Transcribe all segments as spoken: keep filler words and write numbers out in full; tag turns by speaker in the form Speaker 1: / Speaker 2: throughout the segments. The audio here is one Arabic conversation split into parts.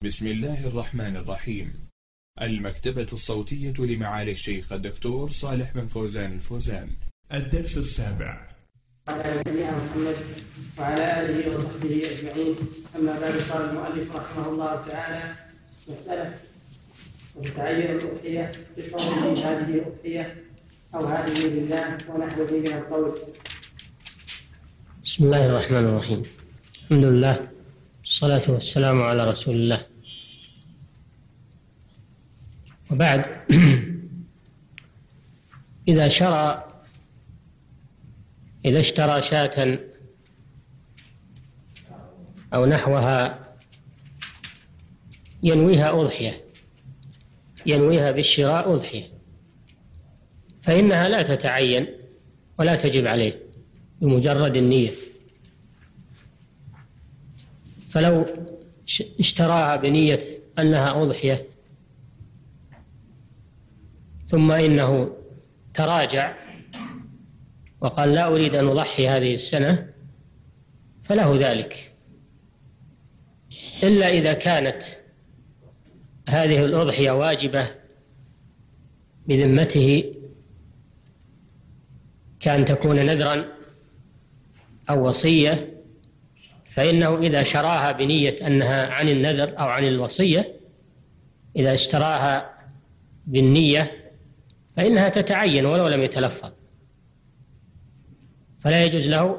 Speaker 1: بسم الله الرحمن الرحيم. المكتبة الصوتية لمعالي الشيخ الدكتور صالح بن فوزان الفوزان. الدرس السابع.
Speaker 2: على نبينا محمد وعلى آله وصحبه أجمعين. أما بعد، قال المؤلف رحمه الله تعالى: مسألة: وتتعين الأضحية بقوله هذه أضحية أو هذه لله ونحوه من القول.
Speaker 3: بسم الله الرحمن الرحيم. الحمد لله، الصلاة والسلام على رسول الله. وبعد، إذا شرى إذا اشترى شاة أو نحوها ينويها أضحية ينويها بالشراء أضحية، فإنها لا تتعين ولا تجب عليه بمجرد النية. فلو اشتراها بنية أنها أضحية ثم إنه تراجع وقال لا أريد أن أضحي هذه السنة فله ذلك، إلا إذا كانت هذه الأضحية واجبة بذمته، كأن تكون نذرا أو وصية، فإنه إذا شراها بنية أنها عن النذر أو عن الوصية، إذا اشتراها بالنية فإنها تتعين ولو لم يتلفظ، فلا يجوز له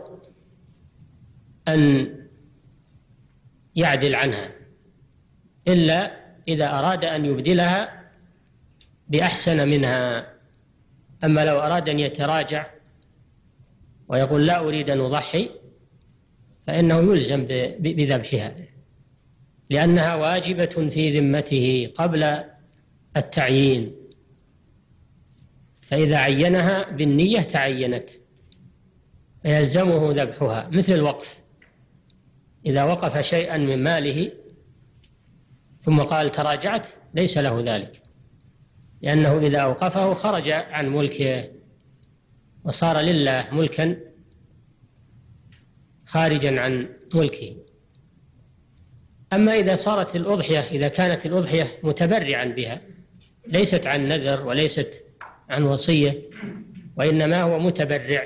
Speaker 3: أن يعدل عنها إلا إذا أراد أن يبدلها بأحسن منها. أما لو أراد أن يتراجع ويقول لا أريد أن أضحي فإنه يلزم بذبحها، لأنها واجبة في ذمته قبل التعيين، فإذا عينها بالنية تعينت فيلزمه ذبحها. مثل الوقف، إذا وقف شيئا من ماله ثم قال تراجعت ليس له ذلك، لأنه إذا أوقفه خرج عن ملكه وصار لله ملكا خارجا عن ملكه. أما إذا صارت الأضحية إذا كانت الأضحية متبرعا بها، ليست عن نذر وليست عن وصية، وإنما هو متبرع،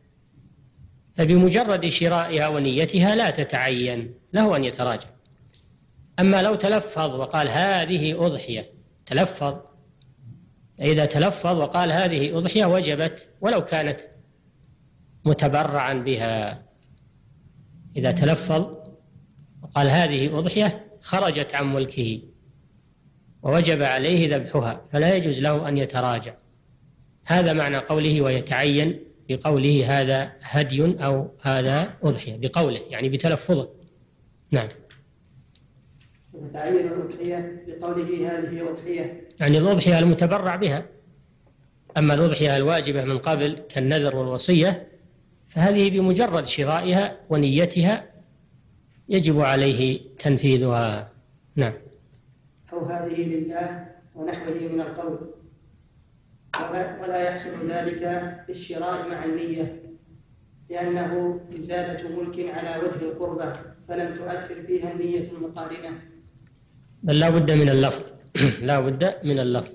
Speaker 3: فبمجرد شرائها ونيتها لا تتعين له أن يتراجع. أما لو تلفظ وقال هذه أضحية، تلفظ، إذا تلفظ وقال هذه أضحية وجبت ولو كانت متبرعا بها. إذا تلفظ وقال هذه أضحية خرجت عن ملكه ووجب عليه ذبحها، فلا يجوز له أن يتراجع. هذا معنى قوله ويتعين بقوله هذا هدي أو هذا أضحية، بقوله يعني بتلفظه. نعم.
Speaker 2: وتتعين الأضحية بقوله هذه أضحية،
Speaker 3: يعني الأضحية المتبرع بها. أما الأضحية الواجبة من قبل كالنذر والوصية فهذه بمجرد شرائها ونيتها يجب عليه تنفيذها. نعم.
Speaker 2: أو هذه لله ونحوه من القول، ولا يحصل ذلك بالشراء مع النية، لأنه إزالة ملك على وجه القربة فلم تؤثر فيها النية المقارنة،
Speaker 3: بل لا بد من اللفظ لا بد من اللفظ.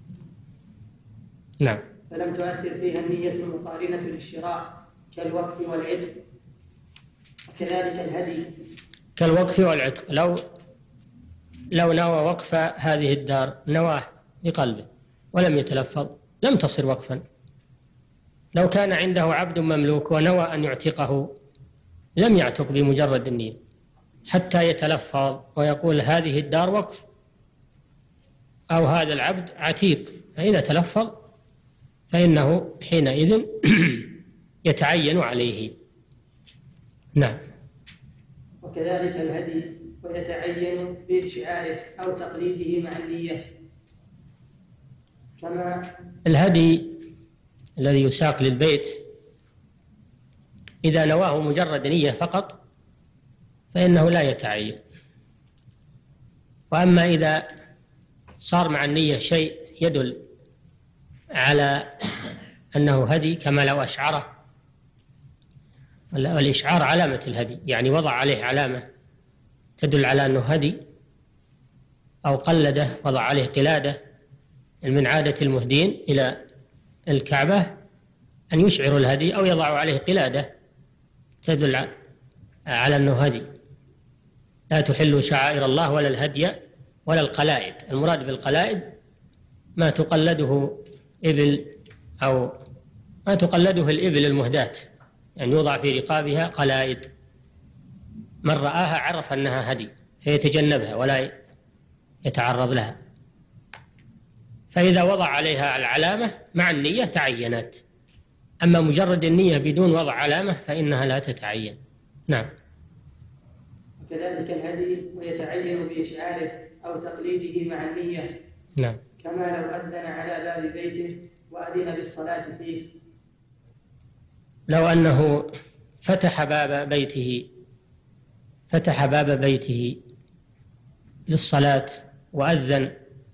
Speaker 3: نعم.
Speaker 2: فلم تؤثر فيها النية المقارنة للشراء كالوقف والعتق، وكذلك الهدي
Speaker 3: كالوقف والعتق. لو لو نوى وقف هذه الدار، نواه بقلبه ولم يتلفظ لم تصر وقفا. لو كان عنده عبد مملوك ونوى أن يعتقه لم يعتق بمجرد النية حتى يتلفظ ويقول هذه الدار وقف أو هذا العبد عتيق، فإذا تلفظ فإنه حينئذ يتعين عليه. نعم.
Speaker 2: وكذلك الهدي، ويتعين بإشعاره أو تقليده مع النية. كما
Speaker 3: الهدي الذي يساق للبيت إذا نواه مجرد نية فقط فإنه لا يتعين. وأما إذا صار مع النية شيء يدل على أنه هدي، كما لو أشعره، والإشعار علامة الهدي، يعني وضع عليه علامة تدل على أنه هدي، أو قلده وضع عليه قلادة من عادة المهدين إلى الكعبة أن يشعروا الهدي أو يضعوا عليه قلادة تدل على أنه هدي. لا تحلوا شعائر الله ولا الهدي ولا القلائد. المراد بالقلائد ما تقلده إبل أو ما تقلده الإبل المهداة، يعني يوضع في رقابها قلائد، من رآها عرف أنها هدي فيتجنبها ولا يتعرض لها. فإذا وضع عليها العلامة مع النية تعينت، أما مجرد النية بدون وضع علامة فإنها لا تتعين. نعم.
Speaker 2: وكذلك الهدي ويتعين بإشعاره أو تقليده مع النية.
Speaker 3: نعم.
Speaker 2: كما لو أذن على باب بيته وأذن بالصلاة فيه.
Speaker 3: لو أنه فتح باب بيته فتح باب بيته للصلاة وأذن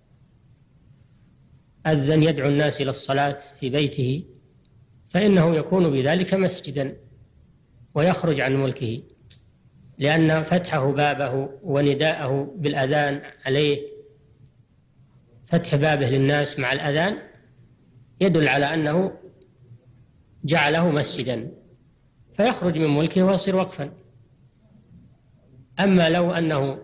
Speaker 3: أذن يدعو الناس إلى الصلاة في بيته، فإنه يكون بذلك مسجدا ويخرج عن ملكه، لأن فتحه بابه ونداءه بالأذان عليه، فتح بابه للناس مع الأذان يدل على أنه جعله مسجدا فيخرج من ملكه ويصير وقفا. أما لو أنه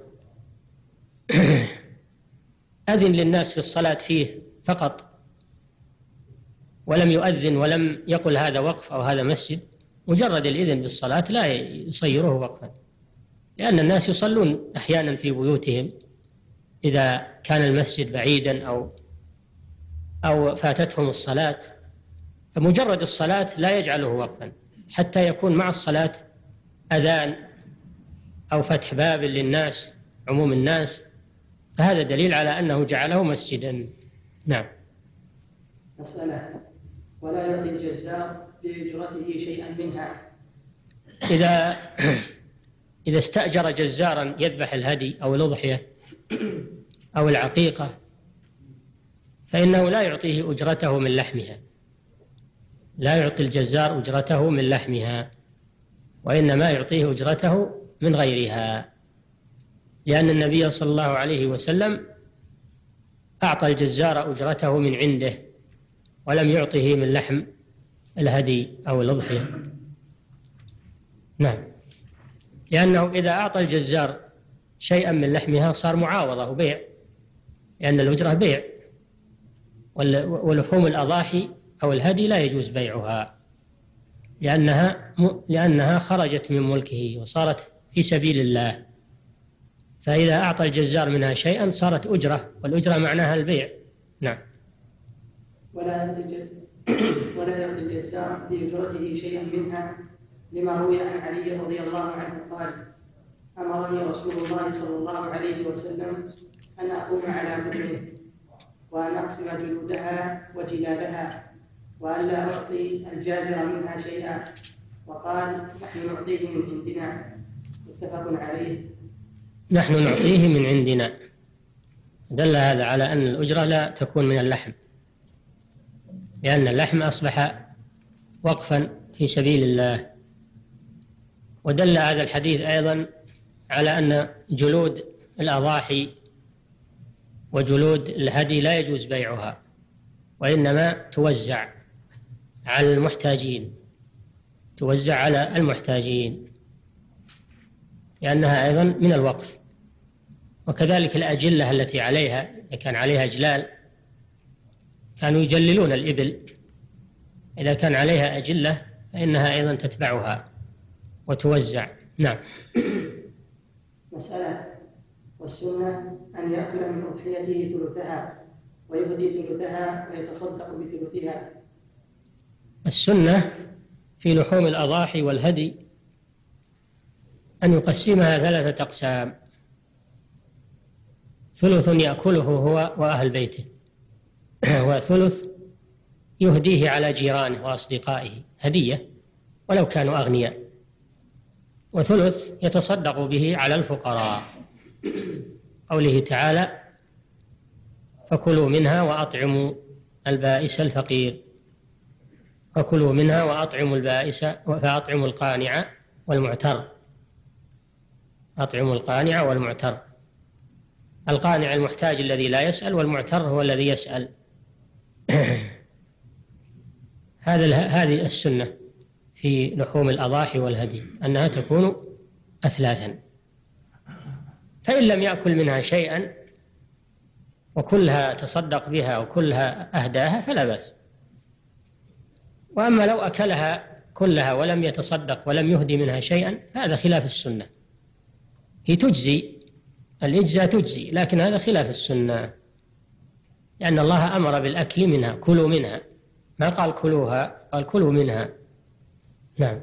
Speaker 3: أذن للناس في الصلاة فيه فقط ولم يؤذن ولم يقل هذا وقف أو هذا مسجد، مجرد الإذن بالصلاة لا يصيره وقفا، لأن الناس يصلون أحيانا في بيوتهم إذا كان المسجد بعيدا أو أو فاتتهم الصلاة، فمجرد الصلاة لا يجعله وقفا حتى يكون مع الصلاة أذان أو فتح باب للناس عموم الناس، فهذا دليل على أنه جعله مسجدا. نعم.
Speaker 2: مسألة: ولا يعطي الجزار بأجرته شيئا منها.
Speaker 3: إذا إذا استأجر جزارا يذبح الهدي أو الأضحية أو العقيقة فإنه لا يعطيه أجرته من لحمها، لا يعطي الجزار أجرته من لحمها، وإنما يعطيه أجرته من غيرها، لأن النبي صلى الله عليه وسلم أعطى الجزار أجرته من عنده ولم يعطه من لحم الهدي أو الأضحية. نعم. لأنه إذا أعطى الجزار شيئا من لحمها صار معاوضة وبيع، لأن الأجرة بيع، ولحوم الأضاحي أو الهدي لا يجوز بيعها لأنها لأنها خرجت من ملكه وصارت في سبيل الله، فإذا أعطى الجزار منها شيئا صارت أجرة، والأجرة معناها البيع. نعم.
Speaker 2: ولا يعطي الجزار بأجرته شيئا منها، لما روي عن علي رضي الله عنه قال: أمرني رسول الله صلى الله عليه وسلم أن أقوم على بدنه وأن أقسم جلودها وجلالها وأن لا أعطي الجازر منها شيئا، وقال: نحن نعطيه من عندنا. متفق عليه.
Speaker 3: نحن نعطيه من عندنا، دل هذا على أن الأجرة لا تكون من اللحم، لأن اللحم أصبح وقفا في سبيل الله. ودل هذا الحديث أيضا على أن جلود الأضاحي وجلود الهدي لا يجوز بيعها، وإنما توزع على المحتاجين توزع على المحتاجين لأنها أيضا من الوقف. وكذلك الأجلة التي عليها، إذا كان عليها إجلال كانوا يجللون الإبل، إذا كان عليها أجلة فإنها أيضا تتبعها وتوزع. نعم.
Speaker 2: مسألة: والسنة أن يأكل من أضحيته ثلثها ويهدي ثلثها ويتصدق بثلثها.
Speaker 3: السنة في لحوم الأضاحي والهدي أن يقسمها ثلاثة أقسام: ثلث يأكله هو وأهل بيته، وثلث يهديه على جيرانه وأصدقائه هدية ولو كانوا أغنياء، وثلث يتصدق به على الفقراء. قوله تعالى: فكلوا منها وأطعموا البائس الفقير، فكلوا منها وأطعموا البائس فأطعموا القانع والمعتر، أطعموا القانع والمعتر. القانع المحتاج الذي لا يسأل، والمعتر هو الذي يسأل. هذا هذه السنة في لحوم الأضاحي والهدي أنها تكون أثلاثا، فإن لم يأكل منها شيئا وكلها تصدق بها وكلها أهداها فلا بأس. وأما لو أكلها كلها ولم يتصدق ولم يهدي منها شيئا فهذا خلاف السنة. هي تجزي، الإجزاء تجزي، لكن هذا خلاف السنة، لأن الله أمر بالأكل منها، كلوا منها، ما قال كلوها، قال كلوا منها. نعم.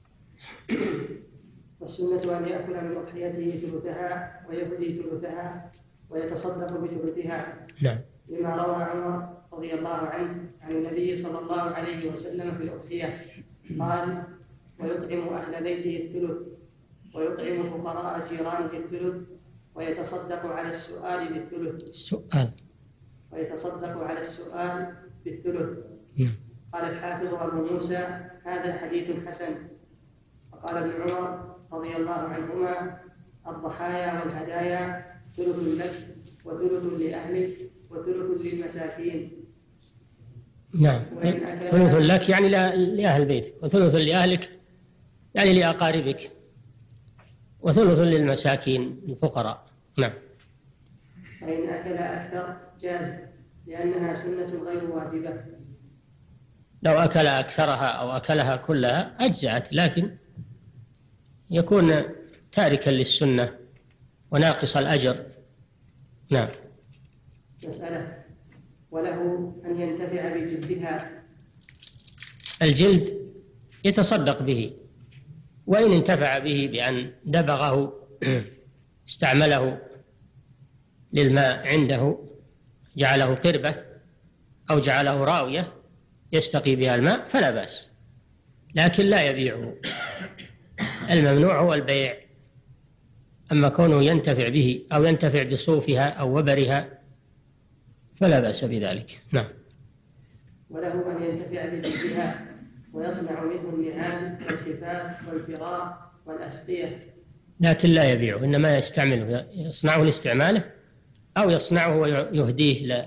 Speaker 2: والسنة أن يأكل من أضحيته ثلثها ويهدي ثلثها ويتصدق بثلثها.
Speaker 3: نعم.
Speaker 2: لما روى عمر رضي الله عنه عن النبي صلى الله عليه وسلم في الأضحية قال: ويطعم أهل بيته الثلث ويطعم فقراء جيرانه الثلث ويتصدق على السؤال بالثلث.
Speaker 3: السؤال
Speaker 2: ويتصدق على السؤال بالثلث.
Speaker 3: نعم.
Speaker 2: قال الحافظ أبو موسى: هذا حديث حسن. وقال ابن عمر رضي الله عنهما: الضحايا والهدايا ثلث لك وثلث لأهلك وثلث للمساكين.
Speaker 3: نعم. ثلث لك يعني لأهل بيتك، وثلث لأهلك يعني لأقاربك، وثلث للمساكين الفقراء. نعم.
Speaker 2: فإن أكل أكثر جاز لأنها سنة غير واجبة.
Speaker 3: لو أكل أكثرها أو أكلها كلها أجزعت، لكن يكون تاركا للسنة وناقص الأجر. نعم.
Speaker 2: مسألة: وله أن ينتفع بجلدها.
Speaker 3: الجلد يتصدق به، وإن انتفع به بأن دبغه استعمله للماء عنده، جعله قربة أو جعله راوية يستقي بها الماء فلا بأس، لكن لا يبيعه. الممنوع هو البيع. أما كونه ينتفع به أو ينتفع بصوفها أو وبرها فلا بأس بذلك. نعم.
Speaker 2: وله أن ينتفع بجلدها ويصنع منه النعال والكفاف والفراء والأسقية،
Speaker 3: لكن لا يبيعه، إنما يستعمله، يصنعه لاستعماله أو يصنعه ويهديه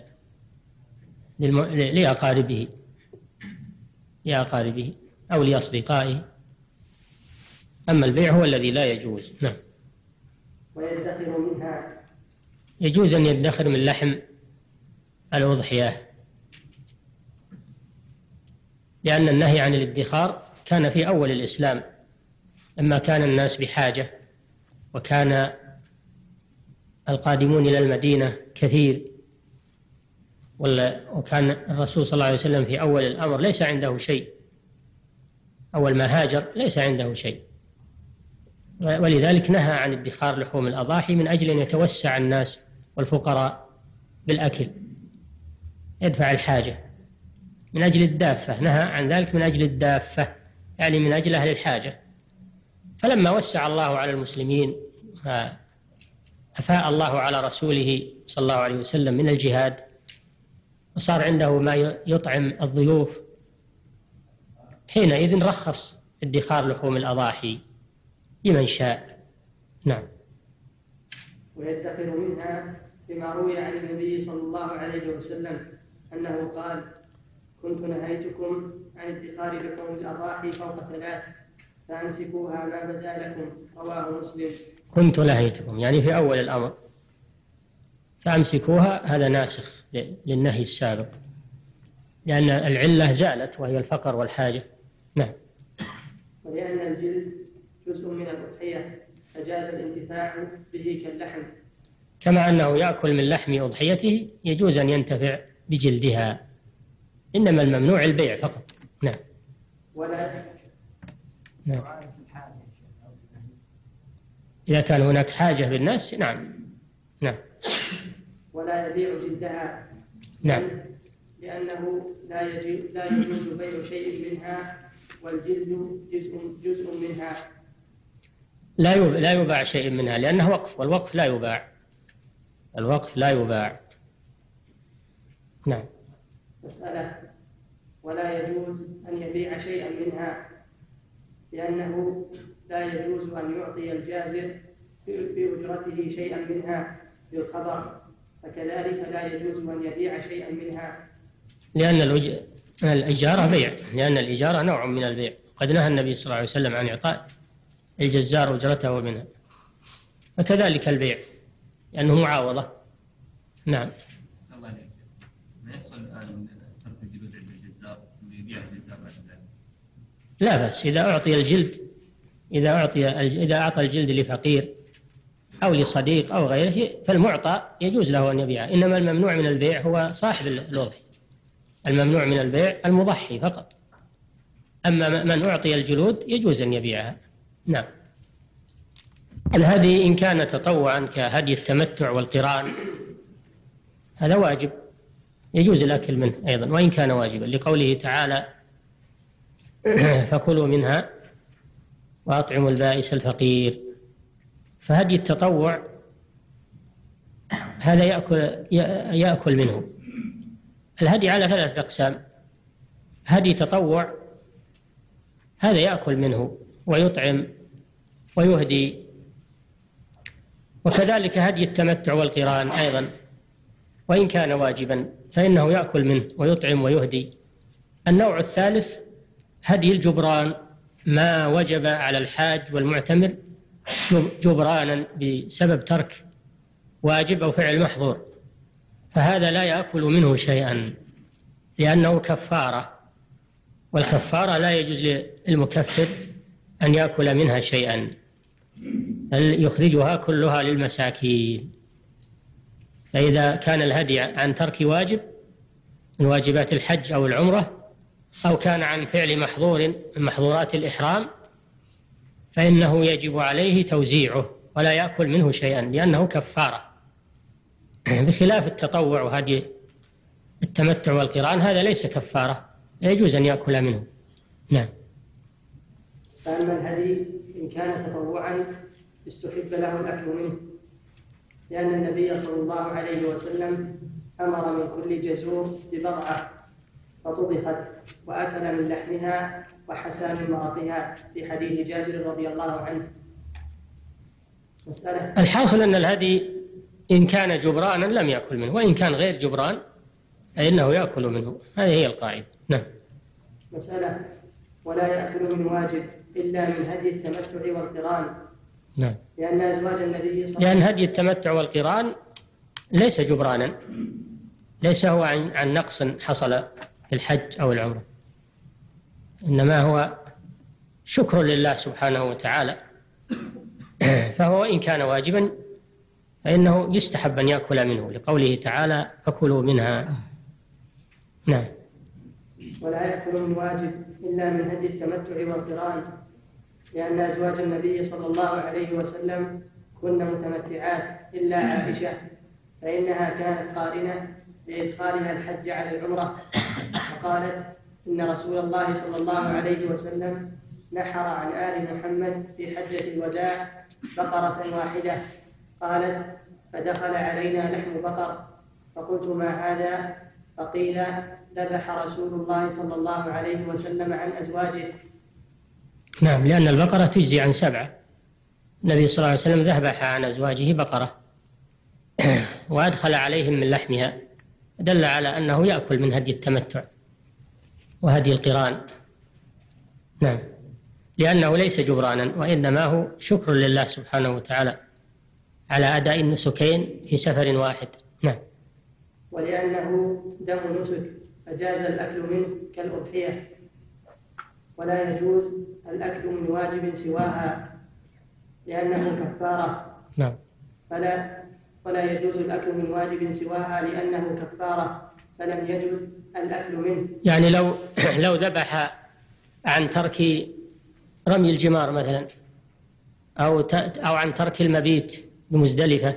Speaker 3: لأقاربه لأقاربه أو لأصدقائه. أما البيع هو الذي لا يجوز. نعم.
Speaker 2: ويدخر منها.
Speaker 3: يجوز أن يدخر من لحم الأضحية، لأن النهي عن الادخار كان في أول الإسلام لما كان الناس بحاجة، وكان القادمون إلى المدينة كثير، وكان الرسول صلى الله عليه وسلم في أول الأمر ليس عنده شيء، أول ما هاجر ليس عنده شيء، ولذلك نهى عن ادخار لحوم الأضاحي من أجل أن يتوسع الناس والفقراء بالأكل، يدفع الحاجة من أجل الدافة. نهى عن ذلك من أجل الدافة، يعني من أجل أهل الحاجة. فلما وسع الله على المسلمين أفاء الله على رسوله صلى الله عليه وسلم من الجهاد، وصار عنده ما يطعم الضيوف، حينئذ رخص ادخار لحوم الأضاحي لمن شاء. نعم.
Speaker 2: ويدخر منها بما روي عن النبي صلى الله عليه وسلم أنه قال: كنت نهيتكم عن ادخار لحوم الأضاحي فوق ثلاث فأمسكوها ما بدا لكم. رواه مسلم.
Speaker 3: كنت نهيتكم يعني في أول الأمر، فأمسكوها هذا ناسخ للنهي السابق، لأن العلة زالت وهي الفقر والحاجة. نعم.
Speaker 2: ولأن الجلد جزء من الأضحية فجاز الانتفاع به كاللحم،
Speaker 3: كما أنه يأكل من لحم أضحيته يجوز أن ينتفع بجلدها، إنما الممنوع البيع فقط. نعم.
Speaker 2: ولا
Speaker 3: نعم. إذا كان هناك حاجة بالناس. نعم. نعم.
Speaker 2: ولا يبيع جلدها.
Speaker 3: نعم.
Speaker 2: لأنه لا يجوز لا يجوز بيع شيء منها، والجلد جزء جزء منها.
Speaker 3: لا لا يباع شيء منها لأنه وقف، والوقف لا يباع، الوقف لا يباع. نعم.
Speaker 2: مسألة: ولا يجوز أن يبيع شيئا منها، لأنه لا يجوز أن يعطي الجازر في أجرته شيئا منها بالخبر فكذلك لا يجوز أن يبيع شيئا منها.
Speaker 3: لأن الوج... الإجارة بيع، لأن الإجارة نوع من البيع، قد نهى النبي صلى الله عليه وسلم عن إعطاء الجزار أجرته منها، فكذلك البيع لأنه معاوضة. نعم.
Speaker 4: صلى الله عليه ما يحصل الآن ترك الجلود عند الجزار ويبيع الجزار بعد ذلك؟
Speaker 3: لا بأس إذا أعطي الجلد، إذا أعطي إذا أعطى الجلد لفقير أو لصديق أو غيره فالمعطى يجوز له أن يبيعه، إنما الممنوع من البيع هو صاحب الأضحية، الممنوع من البيع المضحي فقط، أما من أعطي الجلود يجوز أن يبيعها. نعم. الهدي إن كان تطوعا كهدي التمتع والقران هذا واجب يجوز الأكل منه أيضا وإن كان واجبا، لقوله تعالى فكلوا منها وأطعموا البائس الفقير. فهدي التطوع هذا يأكل, يأكل منه. الهدي على ثلاثة أقسام: هدي تطوع هذا يأكل منه ويطعم ويهدي، وكذلك هدي التمتع والقران أيضا وإن كان واجبا فإنه يأكل منه ويطعم ويهدي. النوع الثالث هدي الجبران، ما وجب على الحاج والمعتمر جبرانا بسبب ترك واجب أو فعل محظور، فهذا لا يأكل منه شيئا لأنه كفارة، والكفارة لا يجوز للمكفر أن يأكل منها شيئا بل يخرجها كلها للمساكين. فإذا كان الهدي عن ترك واجب من واجبات الحج أو العمرة أو كان عن فعل محظور من محظورات الإحرام فإنه يجب عليه توزيعه ولا يأكل منه شيئا لأنه كفارة، بخلاف التطوع وهدي التمتع والقران هذا ليس كفارة، لا يجوز أن يأكل منه. نعم.
Speaker 2: فأما الهدي إن كان تطوعا استحب له الأكل منه، لأن النبي صلى الله عليه وسلم أمر من كل جزور ببضعة فطبخت وأكل من لحمها وحسى من مرقها في حديث جابر رضي الله عنه. مسألة.
Speaker 3: الحاصل أن الهدي إن كان جبرانا لم يأكل منه، وإن كان غير جبران فإنه يأكل منه، هذه هي القاعدة. نعم.
Speaker 2: مسألة. ولا يأكل من واجب إلا من هدي التمتع والقران.
Speaker 3: نعم.
Speaker 2: لأن أزواج النبي صلى الله عليه
Speaker 3: وسلم لأن هدي التمتع والقران ليس جبرانا، ليس هو عن, عن نقص حصل في الحج أو العمرة، إنما هو شكر لله سبحانه وتعالى، فهو إن كان واجبا فإنه يستحب أن يأكل منه لقوله تعالى فكلوا منها. نعم.
Speaker 2: ولا يأكل من واجب إلا من هدي التمتع والقران، لأن أزواج النبي صلى الله عليه وسلم كن متمتعات إلا عائشة فإنها كانت قارنة لإدخالها الحج على العمرة، فقالت إن رسول الله صلى الله عليه وسلم نحر عن آل محمد في حجة الوداع بقرة واحدة. قالت فدخل علينا لحم بقر فقلت ما هذا؟ فقيل ذبح رسول الله صلى الله عليه وسلم عن أزواجه.
Speaker 3: نعم، لأن البقرة تجزي عن سبعة، النبي صلى الله عليه وسلم ذبح عن أزواجه بقرة وأدخل عليهم من لحمها، دل على أنه يأكل من هدي التمتع وهدي القران. نعم، لأنه ليس جبرانا وإنما هو شكر لله سبحانه وتعالى على أداء النسكين في سفر واحد. نعم.
Speaker 2: ولأنه دم نسك فجاز الأكل منه كالأضحية، ولا يجوز الأكل من واجب سواها لأنه كفارة.
Speaker 3: نعم.
Speaker 2: فلا ولا يجوز الأكل من واجب سواها لأنه كفارة فلم يجوز الأكل منه.
Speaker 3: يعني لو لو ذبح عن ترك رمي الجمار مثلا أو أو عن ترك المبيت بمزدلفة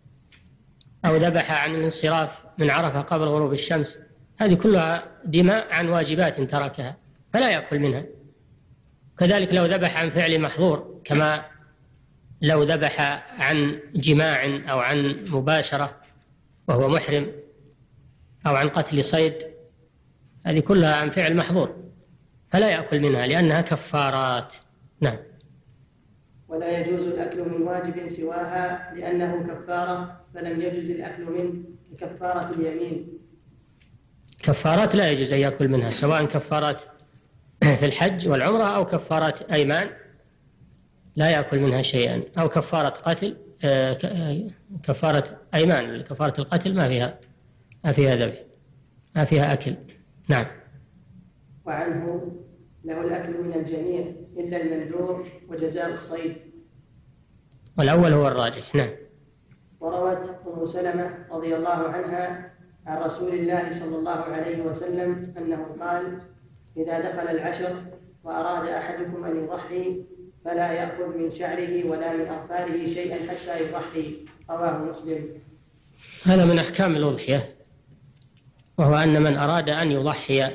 Speaker 3: أو ذبح عن الانصراف من عرفة قبل غروب الشمس، هذه كلها دماء عن واجبات تركها فلا يأكل منها. كذلك لو ذبح عن فعل محظور، كما لو ذبح عن جماع أو عن مباشرة وهو محرم أو عن قتل صيد، هذه كلها عن فعل محظور فلا يأكل منها لأنها كفارات. نعم.
Speaker 2: ولا يجوز الأكل من واجب سواها لأنه كفارة، فلم يجوز الأكل منه ككفارة اليمين.
Speaker 3: كفارات لا يجوز أن يأكل منها، سواء كفارات في الحج والعمرة أو كفارات أيمان لا يأكل منها شيئا، أو كفارة قتل، كفارة أيمان كفارة القتل ما فيها ما فيها ذبح، ما فيها أكل. نعم.
Speaker 2: وعنه له الأكل من الجميع إلا المندور وجزاء الصيد.
Speaker 3: والأول هو الراجح. نعم.
Speaker 2: وروت أم سلمة رضي الله عنها عن رسول الله صلى الله عليه وسلم أنه قال: إذا دخل العشر وأراد أحدكم أن يضحي فلا يأخذ من شعره ولا من أظفاره شيئا حتى يضحي. رواه مسلم.
Speaker 3: هذا من أحكام الأضحية، وهو أن من أراد أن يضحي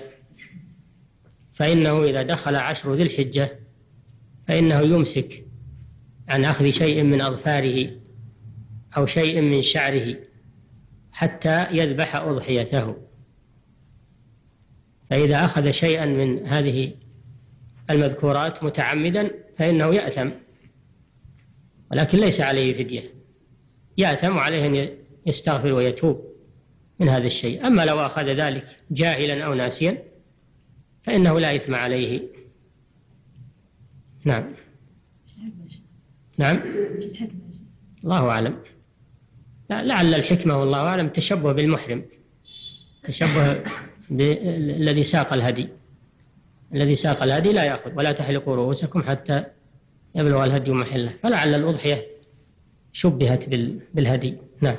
Speaker 3: فإنه إذا دخل عشر ذي الحجة فإنه يمسك عن أخذ شيء من أظفاره أو شيء من شعره حتى يذبح أضحيته. فإذا أخذ شيئا من هذه المذكورات متعمدا فإنه يأثم، ولكن ليس عليه فدية، يأثم عليه أن يستغفر ويتوب من هذا الشيء. أما لو أخذ ذلك جاهلا أو ناسيا فإنه لا إثم عليه. نعم. نعم. الله أعلم. لعل الحكمة والله أعلم التشبه بالمحرم، تشبه بالذي ساق الهدي. الذي ساق الهدي لا يأخذ: ولا تحلقوا رؤوسكم حتى يبلغ الهدي محله، فلعل الأضحية شبهت بالهدي. نعم.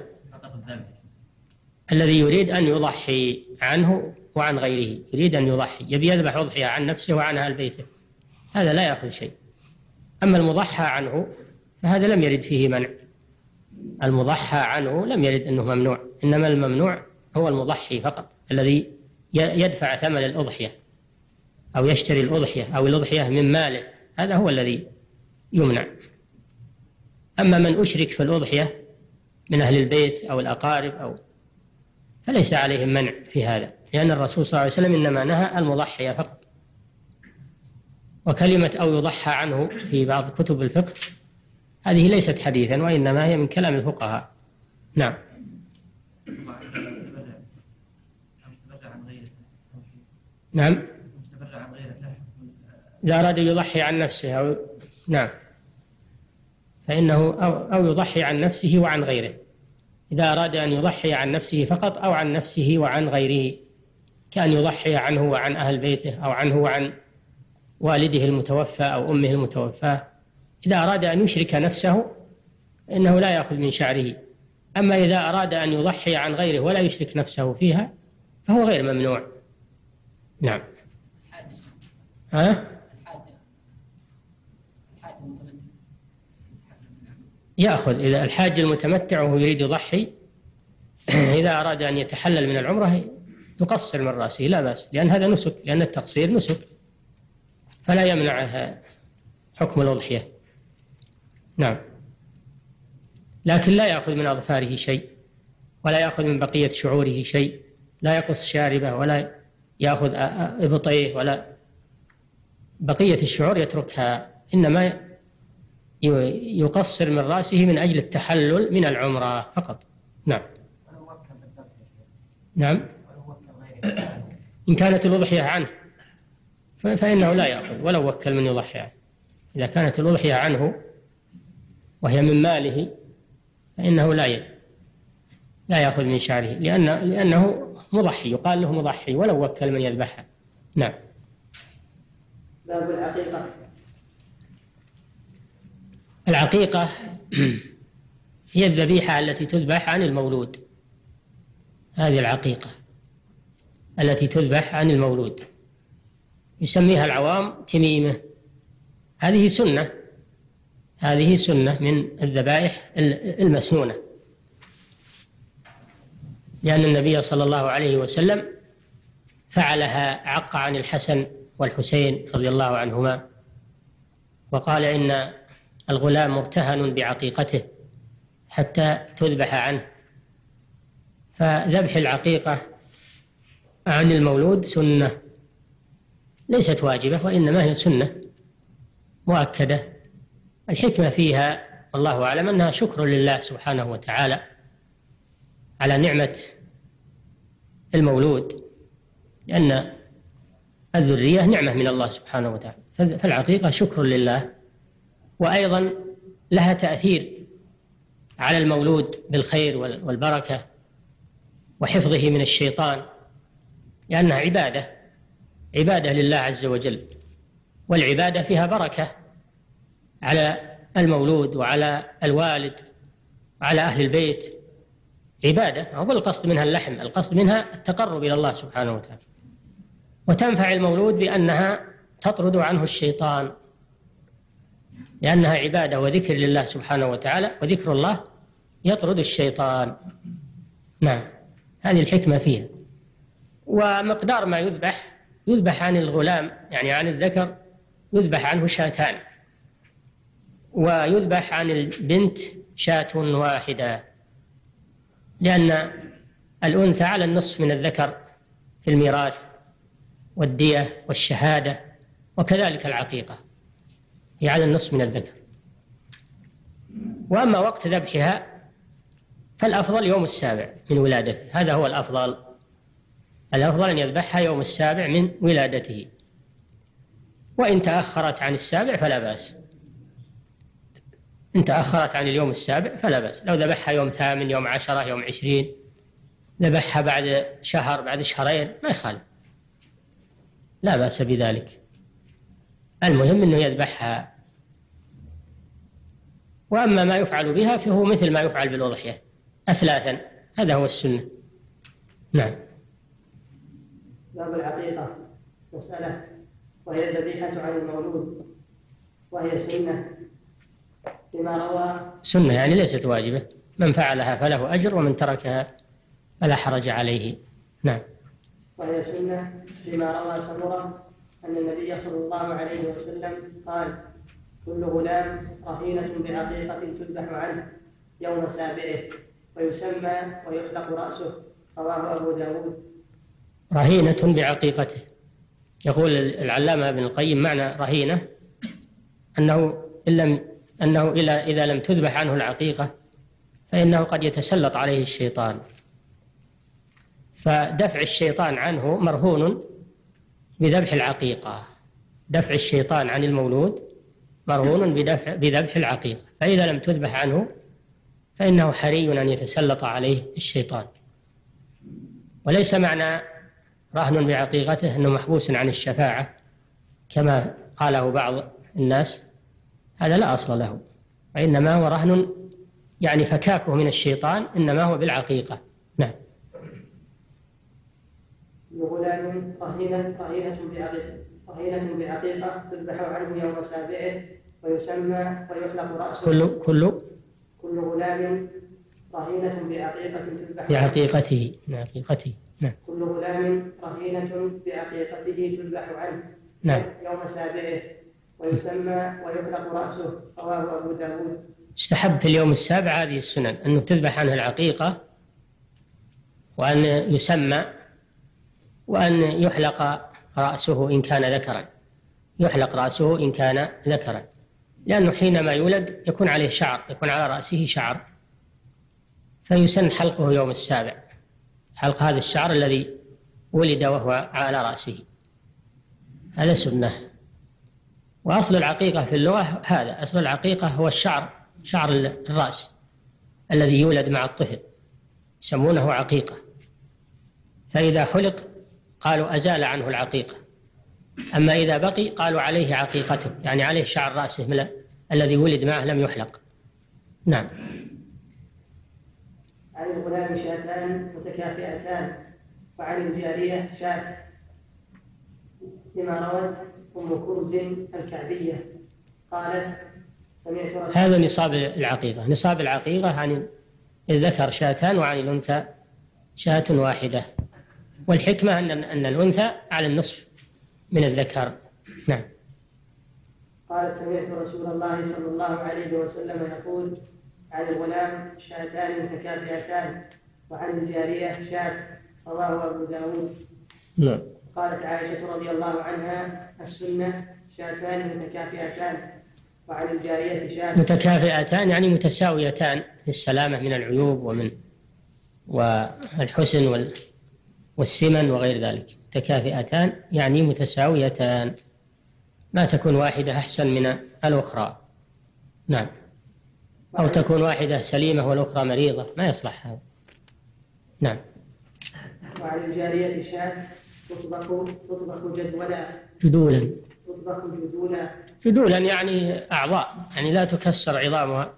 Speaker 3: الذي يريد أن يضحي عنه وعن غيره، يريد أن يضحي، يبي يذبح أضحية عن نفسه وعن أهل بيته، هذا لا يأخذ شيء. أما المضحى عنه فهذا لم يرد فيه منع، المضحى عنه لم يرد أنه ممنوع، إنما الممنوع هو المضحي فقط، الذي يدفع ثمن الأضحية أو يشتري الأضحية أو الأضحية من ماله، هذا هو الذي يمنع. أما من أشرك في الأضحية من أهل البيت أو الأقارب أو فليس عليهم منع في هذا، لأن الرسول صلى الله عليه وسلم إنما نهى المضحية فقط. وكلمة أو يضحى عنه في بعض كتب الفقه هذه ليست حديثا، وإنما هي من كلام الفقهاء. نعم. نعم. إذا أراد يضحي عن نفسه أو نعم فإنه أو, أو يضحي عن نفسه وعن غيره. إذا أراد أن يضحي عن نفسه فقط أو عن نفسه وعن غيره، كأن يضحي عنه وعن أهل بيته أو عنه وعن والده المتوفى أو أمه المتوفى. إذا أراد أن يشرك نفسه إنه لا يأخذ من شعره. أما إذا أراد أن يضحي عن غيره ولا يشرك نفسه فيها فهو غير ممنوع. نعم. ها؟ يأخذ إذا الحاج المتمتع وهو يريد يضحي إذا أراد أن يتحلل من العمرة يقصر من رأسه لا بأس، لأن هذا نسك، لأن التقصير نسك، فلا يمنعها حكم الأضحية. نعم. لكن لا يأخذ من أظفاره شيء، ولا يأخذ من بقية شعوره شيء، لا يقص شاربه ولا يأخذ إبطيه، ولا بقية الشعور يتركها، إنما يقصر من رأسه من أجل التحلل من العمرة فقط. نعم. نعم. إن كانت الأضحية عنه فإنه لا يأخذ ولو وكل من يضحي عنه. إذا كانت الأضحية عنه وهي من ماله فإنه لا لا يأخذ من شعره، لأن لأنه مضحي، يقال له مضحي ولو وكل من يذبحها. نعم.
Speaker 2: باب العقيقة.
Speaker 3: العقيقة هي الذبيحة التي تذبح عن المولود، هذه العقيقة التي تذبح عن المولود، يسميها العوام تميمة. هذه سنة، هذه سنة من الذبائح المسنونة، لأن النبي صلى الله عليه وسلم فعلها، عق عن الحسن والحسين رضي الله عنهما، وقال إن الغلام مرتهن بعقيقته حتى تذبح عنه. فذبح العقيقة عن المولود سنة ليست واجبة، وإنما هي سنة مؤكدة الحكمة فيها والله أعلم أنها شكر لله سبحانه وتعالى على نعمة المولود، لأن الذرية نعمة من الله سبحانه وتعالى، فالعقيقة شكر لله، وأيضا لها تأثير على المولود بالخير والبركة وحفظه من الشيطان، لأنها عبادة عبادة لله عز وجل، والعبادة فيها بركة على المولود وعلى الوالد وعلى أهل البيت. عبادة هو القصد منها اللحم، القصد منها التقرب إلى الله سبحانه وتعالى. وتنفع المولود بأنها تطرد عنه الشيطان، لأنها عبادة وذكر لله سبحانه وتعالى، وذكر الله يطرد الشيطان. نعم، هذه الحكمة فيها. ومقدار ما يذبح يذبح عن الغلام، يعني عن الذكر يذبح عنه شاتان، ويذبح عن البنت شاة واحدة، لأن الأنثى على النصف من الذكر في الميراث والدية والشهادة، وكذلك العقيقة هي على النصف من الذكر. وأما وقت ذبحها فالأفضل يوم السابع من ولادته، هذا هو الأفضل. الأفضل أن يذبحها يوم السابع من ولادته، وإن تأخرت عن السابع فلا بأس. إن تأخرت عن اليوم السابع فلا بأس، لو ذبحها يوم ثامن، يوم عشرة، يوم عشرين، ذبحها بعد شهر، بعد شهرين، ما يخالف، لا بأس بذلك. المهم أنه يذبحها. وأما ما يفعل بها فهو مثل ما يفعل بالأضحية أثلاثا، هذا هو السنة. نعم.
Speaker 2: باب العقيقة. مسألة، وهي الذبيحة عن المولود، وهي سنة لما روى.
Speaker 3: سنة يعني ليست واجبة، من فعلها فله أجر، ومن تركها فلا حرج عليه. نعم.
Speaker 2: وهي سنة لما روى سمرة أن النبي صلى الله عليه وسلم قال: كل غلام رهينة بعقيقة تذبح عنه يوم سابعه ويسمى ويحلق رأسه. رواه أبو داود.
Speaker 3: رهينة بعقيقته، يقول العلامة ابن القيم معنى رهينة أنه إن لم أنه إذا لم تذبح عنه العقيقة فإنه قد يتسلط عليه الشيطان، فدفع الشيطان عنه مرهون بذبح العقيقة. دفع الشيطان عن المولود مرهون بدفع بذبح العقيقة، فإذا لم تذبح عنه فإنه حري أن يتسلط عليه الشيطان. وليس معنى رهن بعقيقته أنه محبوس عن الشفاعة كما قاله بعض الناس، هذا لا أصل له، وإنما هو رهن يعني فكاكه من الشيطان، إنما هو بالعقيقة. نعم.
Speaker 2: غلام رهينة رهينة بعقيقة رهينة بعقيقة تذبح عنه يوم سابعه ويسمى ويحلق رأسه.
Speaker 3: كل كل
Speaker 2: كل غلام رهينة بعقيقة تذبح
Speaker 3: بعقيقته بعقيقته. نعم.
Speaker 2: كل غلام رهينة بعقيقته تذبح عنه
Speaker 3: نعم.
Speaker 2: يوم سابعه ويسمى ويحلق رأسه. رواه أبو داود.
Speaker 3: استحب في اليوم السابع هذه السنن، أنه تذبح عنه العقيقة، وأن يسمى، وأن يحلق رأسه إن كان ذكرا، يحلق رأسه إن كان ذكرا، لأنه حينما يولد يكون عليه شعر، يكون على رأسه شعر، فيسن حلقه يوم السابع، حلق هذا الشعر الذي ولد وهو على رأسه، هذا سنة. وأصل العقيقة في اللغة هذا، أصل العقيقة هو الشعر، شعر الرأس الذي يولد مع الطفل يسمونه عقيقة، فإذا حلق قالوا أزال عنه العقيقة، أما إذا بقي قالوا عليه عقيقته، يعني عليه شعر رأسه الذي ولد معه لم يحلق. نعم.
Speaker 2: عن الغلام شاتان متكافئتان، وعن الجارية شاة، لما روت أم كرز الكعبية قالت: سمعت رسول
Speaker 3: هذا نصاب العقيقة. نصاب العقيقة عن الذكر شاتان وعن الأنثى شاة واحدة، والحكمة أن أن الأنثى على النصف من الذكر. نعم.
Speaker 2: قالت: سمعت رسول الله صلى الله عليه وسلم يقول: عن الغلام شاتان متكافئتان، وعن الجارية شاة. رواه أبو داود.
Speaker 3: نعم.
Speaker 2: قالت عائشة رضي الله عنها: السنة شاتان متكافئتان، وعن الجارية شاة.
Speaker 3: متكافئتان يعني متساويتان في السلامة من العيوب ومن والحسن والسمن وغير ذلك. متكافئتان يعني متساويتان، ما تكون واحدة أحسن من الأخرى. نعم. أو تكون واحدة سليمة والأخرى مريضة، ما يصلح هذا. نعم.
Speaker 2: وعن الجارية شاة تطبخ تطبخ جدولا
Speaker 3: جدولا
Speaker 2: تطبخ جدولا
Speaker 3: جدولا يعني أعضاء، يعني لا تكسر عظامها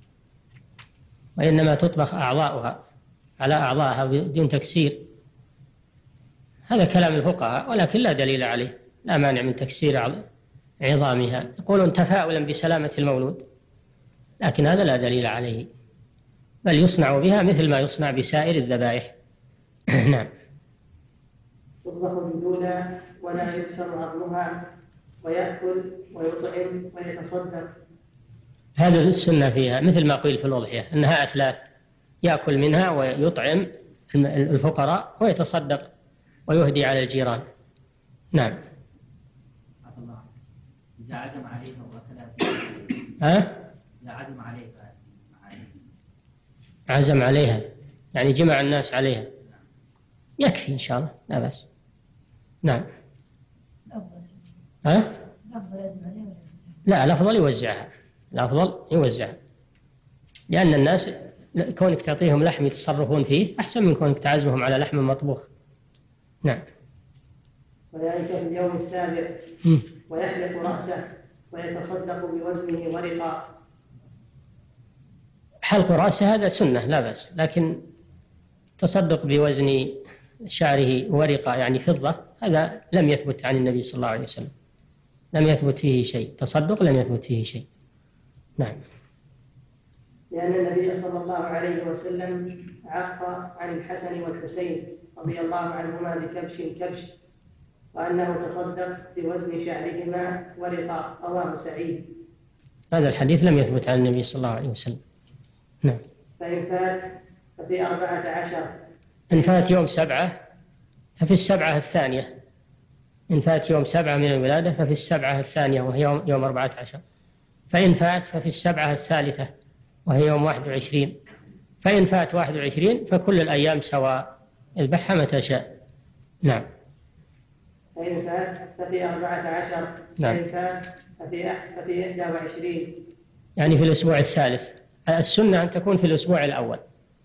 Speaker 3: وإنما تطبخ أعضاؤها على أعضائها بدون تكسير. هذا كلام الفقهاء ولكن لا دليل عليه، لا مانع من تكسير عظامها، يقولون تفاؤلا بسلامة المولود، لكن هذا لا دليل عليه، بل يصنع بها مثل ما يصنع بسائر الذبائح. نعم.
Speaker 2: تطبخ جدولا ولا يكسر عظمها ويأكل ويطعم ويتصدق.
Speaker 3: هذا السنة فيها مثل ما قيل في الأضحية أنها أثلاث، يأكل منها ويطعم الفقراء ويتصدق ويهدي على الجيران. نعم.
Speaker 5: إذا عزم عليها وأكلها
Speaker 3: ها؟
Speaker 5: إذا عزم عليها
Speaker 3: عزم عليها يعني جمع الناس عليها، يكفي إن شاء الله، لا بأس. نعم. ها؟ لا، الأفضل يوزعها، الأفضل يوزعها، لأن الناس كونك تعطيهم لحم يتصرفون فيه أحسن من كونك تعزمهم على لحم مطبوخ. نعم.
Speaker 2: وذلك في اليوم السابع ويحلق رأسه ويتصدق بوزنه ورقا.
Speaker 3: حلق رأسه هذا سنة لا بأس، لكن تصدق بوزن شعره ورقة يعني فضة هذا لم يثبت عن النبي صلى الله عليه وسلم، لم يثبت فيه شيء، تصدق لم يثبت فيه شيء. نعم.
Speaker 2: لأن النبي صلى الله عليه وسلم عق عن الحسن والحسين رضي الله عنهما بكبش كبش، وأنه تصدق بوزن شعرهما ورقا. رواه سعيد.
Speaker 3: هذا الحديث لم يثبت عن النبي صلى الله عليه وسلم. نعم.
Speaker 2: فإن فات ففي أربعة عشر.
Speaker 3: إن فات يوم سبعة ففي السبعة الثانية. إن فات يوم سبعة من الولادة ففي السبعة الثانية وهي يوم أربعة عشر. فإن فات ففي السبعة الثالثة وهي يوم واحد وعشرين. فإن فات واحد وعشرين فكل الأيام سواء، اذبحها متى شاء. نعم.
Speaker 2: فإن فات ففي أربعة عشر.
Speaker 3: نعم.
Speaker 2: فإن فات ففي ففي إحدى وعشرين.
Speaker 3: يعني في الأسبوع الثالث. السنة أن تكون في الأسبوع الأول،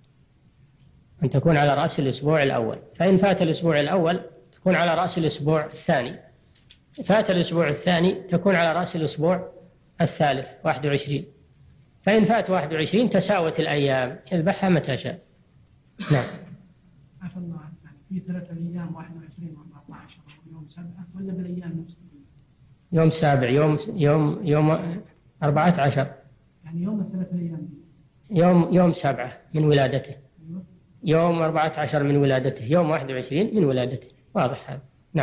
Speaker 3: أن تكون على رأس الأسبوع الأول. فإن فات الأسبوع الأول تكون على رأس الأسبوع الثاني. فات الأسبوع الثاني تكون على رأس الأسبوع الثالث واحد وعشرين. فإن فات واحد وعشرين تساوت الأيام، اذبحها متى شاء. نعم.
Speaker 6: عفى الله عنك، في ثلاثة أيام واحد وعشرين وأربعة عشر ويوم سبعة ولا بالأيام نفسها؟
Speaker 3: يوم سابع يوم يوم يوم أربعة عشر.
Speaker 6: يعني يوم الثلاثة أيام.
Speaker 3: يوم يوم سبعة من ولادته. يوم أربعة عشر من ولادته. يوم واحد وعشرين من ولادته. واضح هذا. نعم.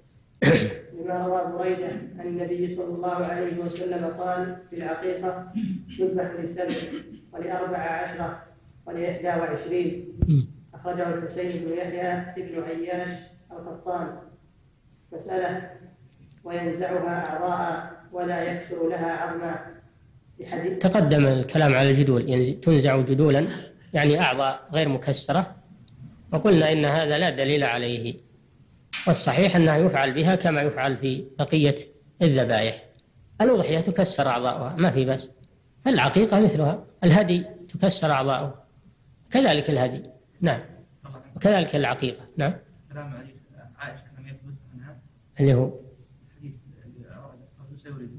Speaker 2: لما روى بريدة عن النبي صلى الله عليه وسلم قال في العقيقة يذبح لسبع ولأربع عشرة ولإحدى وعشرين. أخرجه الحسين بن يحيى بن عياش القطان. مسألة وينزعها أعضاء ولا يكسر لها عظما.
Speaker 3: تقدم الكلام على الجدول، تنزع جدولا يعني أعضاء غير مكسرة، وقلنا إن هذا لا دليل عليه، والصحيح أنها يفعل بها كما يفعل في بقية الذبائح. الأضحية تكسر أعضاؤها ما في بس، العقيقة مثلها، الهدي تكسر أعضاؤه كذلك الهدي. نعم. وكذلك العقيقة. نعم.
Speaker 4: كلام عائشة لم يثبت عنها
Speaker 3: اللي هو
Speaker 4: حديث الرسول سيولد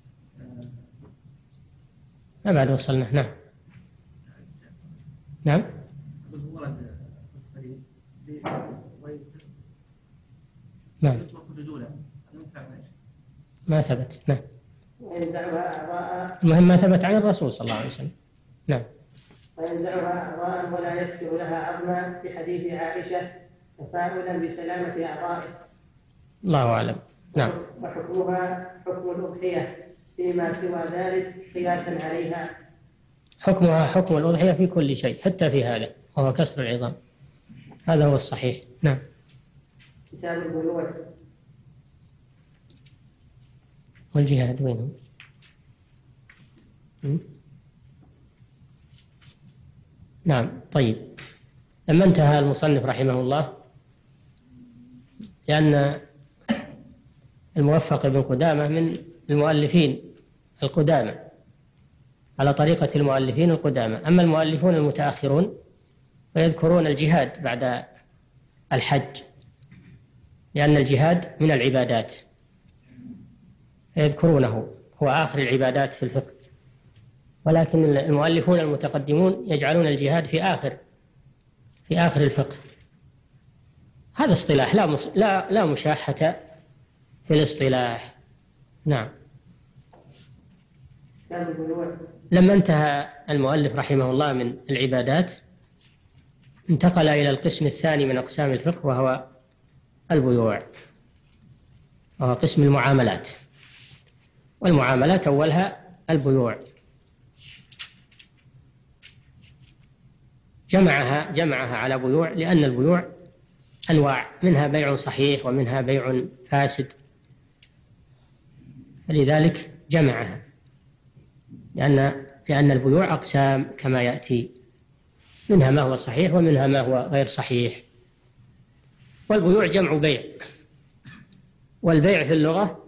Speaker 3: ما بعد وصلنا. نعم. نعم. نعم. ما ثبت. نعم.
Speaker 2: وينزعها أعضاء.
Speaker 3: المهم ما ثبت عن الرسول صلى الله عليه وسلم. نعم.
Speaker 2: وينزعها أعضاء ولا يكسر لها عظما في حديث عائشة تفاؤلا بسلامة أعضائه.
Speaker 3: الله أعلم. نعم.
Speaker 2: وحكمها حكم الأضحية فيما سوى ذلك قياسا عليها.
Speaker 3: حكمها حكم الأضحية في كل شيء حتى في هذا وهو كسر العظام، هذا هو الصحيح. نعم.
Speaker 2: كتاب البيوع.
Speaker 3: والجهاد وينهم؟ نعم. طيب، لما انتهى المصنف رحمه الله، لأن الموفق بن قدامة من المؤلفين القدامى على طريقة المؤلفين القدامى. أما المؤلفون المتأخرون فيذكرون الجهاد بعد الحج، لأن الجهاد من العبادات، فيذكرونه هو آخر العبادات في الفقه. ولكن المؤلفون المتقدمون يجعلون الجهاد في آخر في آخر الفقه. هذا اصطلاح لا مص... لا لا مشاحة في الاصطلاح. نعم. لما انتهى المؤلف رحمه الله من العبادات، انتقل إلى القسم الثاني من أقسام الفقه، وهو البيوع، وهو قسم المعاملات. والمعاملات أولها البيوع. جمعها جمعها على بيوع لأن البيوع أنواع، منها بيع صحيح ومنها بيع فاسد، فلذلك جمعها، لأن لأن البيوع أقسام كما يأتي، منها ما هو صحيح ومنها ما هو غير صحيح. والبيوع جمع بيع، والبيع في اللغة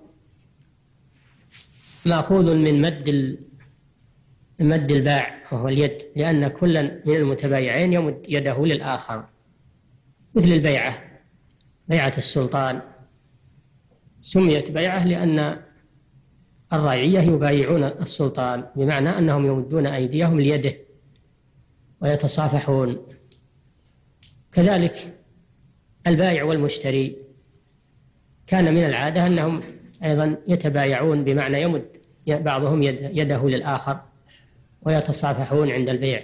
Speaker 3: مأخوذ من مد مد الباع وهو اليد، لأن كل من المتبايعين يمد يده للآخر، مثل البيعة، بيعة السلطان سميت بيعة لأن الرعية يبايعون السلطان، بمعنى أنهم يمدون أيديهم ليده ويتصافحون. كذلك البائع والمشتري كان من العادة أنهم أيضا يتبايعون، بمعنى يمد بعضهم يده للآخر ويتصافحون عند البيع.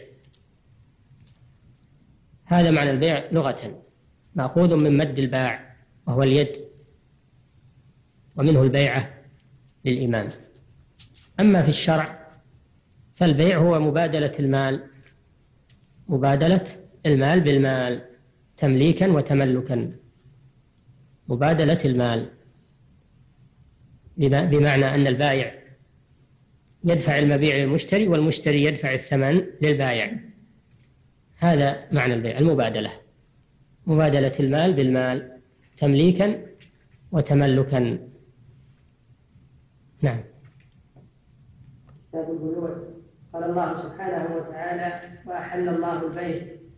Speaker 3: هذا معنى البيع لغة، مأخوذ من مد الباع وهو اليد، ومنه البيعة للإمام. أما في الشرع فالبيع هو مبادلة المال مبادلة المال بالمال، تمليكا وتملكا، مبادلة المال، بمعنى أن البائع يدفع المبيع للمشتري والمشتري يدفع الثمن للبائع. هذا معنى البيع، المبادلة، مبادلة المال بالمال، تمليكا وتملكا. نعم.
Speaker 2: كتاب البيوع. قال الله سبحانه وتعالى: وأحل الله البيع.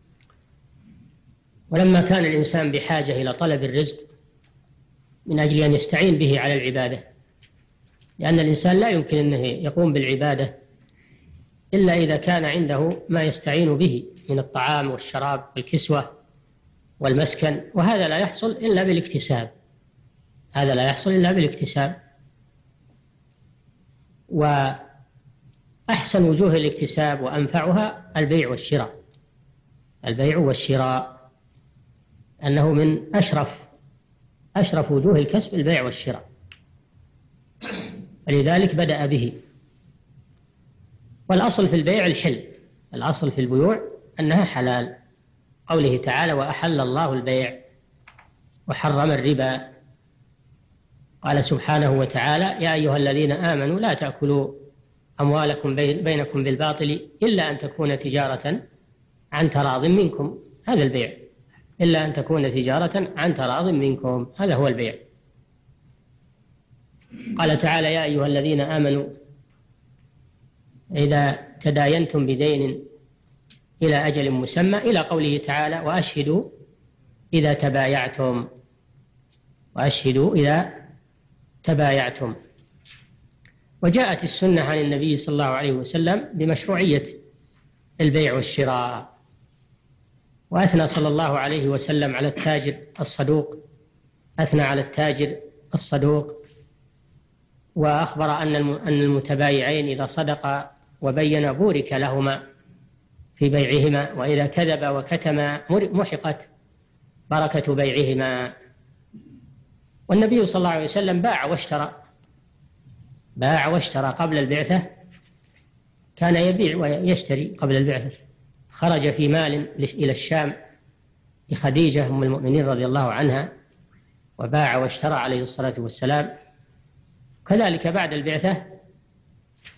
Speaker 3: ولما كان الإنسان بحاجة إلى طلب الرزق من أجل أن يستعين به على العبادة، لأن الإنسان لا يمكن أنه يقوم بالعبادة إلا إذا كان عنده ما يستعين به من الطعام والشراب والكسوة والمسكن، وهذا لا يحصل إلا بالاكتساب هذا لا يحصل إلا بالاكتساب وأحسن وجوه الاكتساب وأنفعها البيع والشراء البيع والشراء أنه من أشرف أشرف وجوه الكسب البيع والشراء، ولذلك بدأ به. والأصل في البيع الحل، الأصل في البيوع أنها حلال، قوله تعالى: وأحل الله البيع وحرم الربا. قال سبحانه وتعالى: يا أيها الذين آمنوا لا تأكلوا أموالكم بينكم بالباطل إلا أن تكون تجارة عن تراض منكم. هذا البيع، إلا أن تكون تجارة عن تراض منكم، هذا هو البيع. قال تعالى: يا أيها الذين آمنوا إذا تداينتم بدين إلى أجل مسمى، إلى قوله تعالى: وأشهدوا إذا تبايعتم وأشهدوا إذا تبايعتم. وجاءت السنة عن النبي صلى الله عليه وسلم بمشروعية البيع والشراء، وأثنى صلى الله عليه وسلم على التاجر الصدوق أثنى على التاجر الصدوق وأخبر أن المتبايعين إذا صدقا وبينا بورك لهما في بيعهما، وإذا كذبا وكتما محقت بركة بيعهما. والنبي صلى الله عليه وسلم باع واشترى باع واشترى قبل البعثة، كان يبيع ويشتري قبل البعثة. خرج في مال إلى الشام لخديجة أم المؤمنين رضي الله عنها، وباع واشترى عليه الصلاة والسلام. كذلك بعد البعثة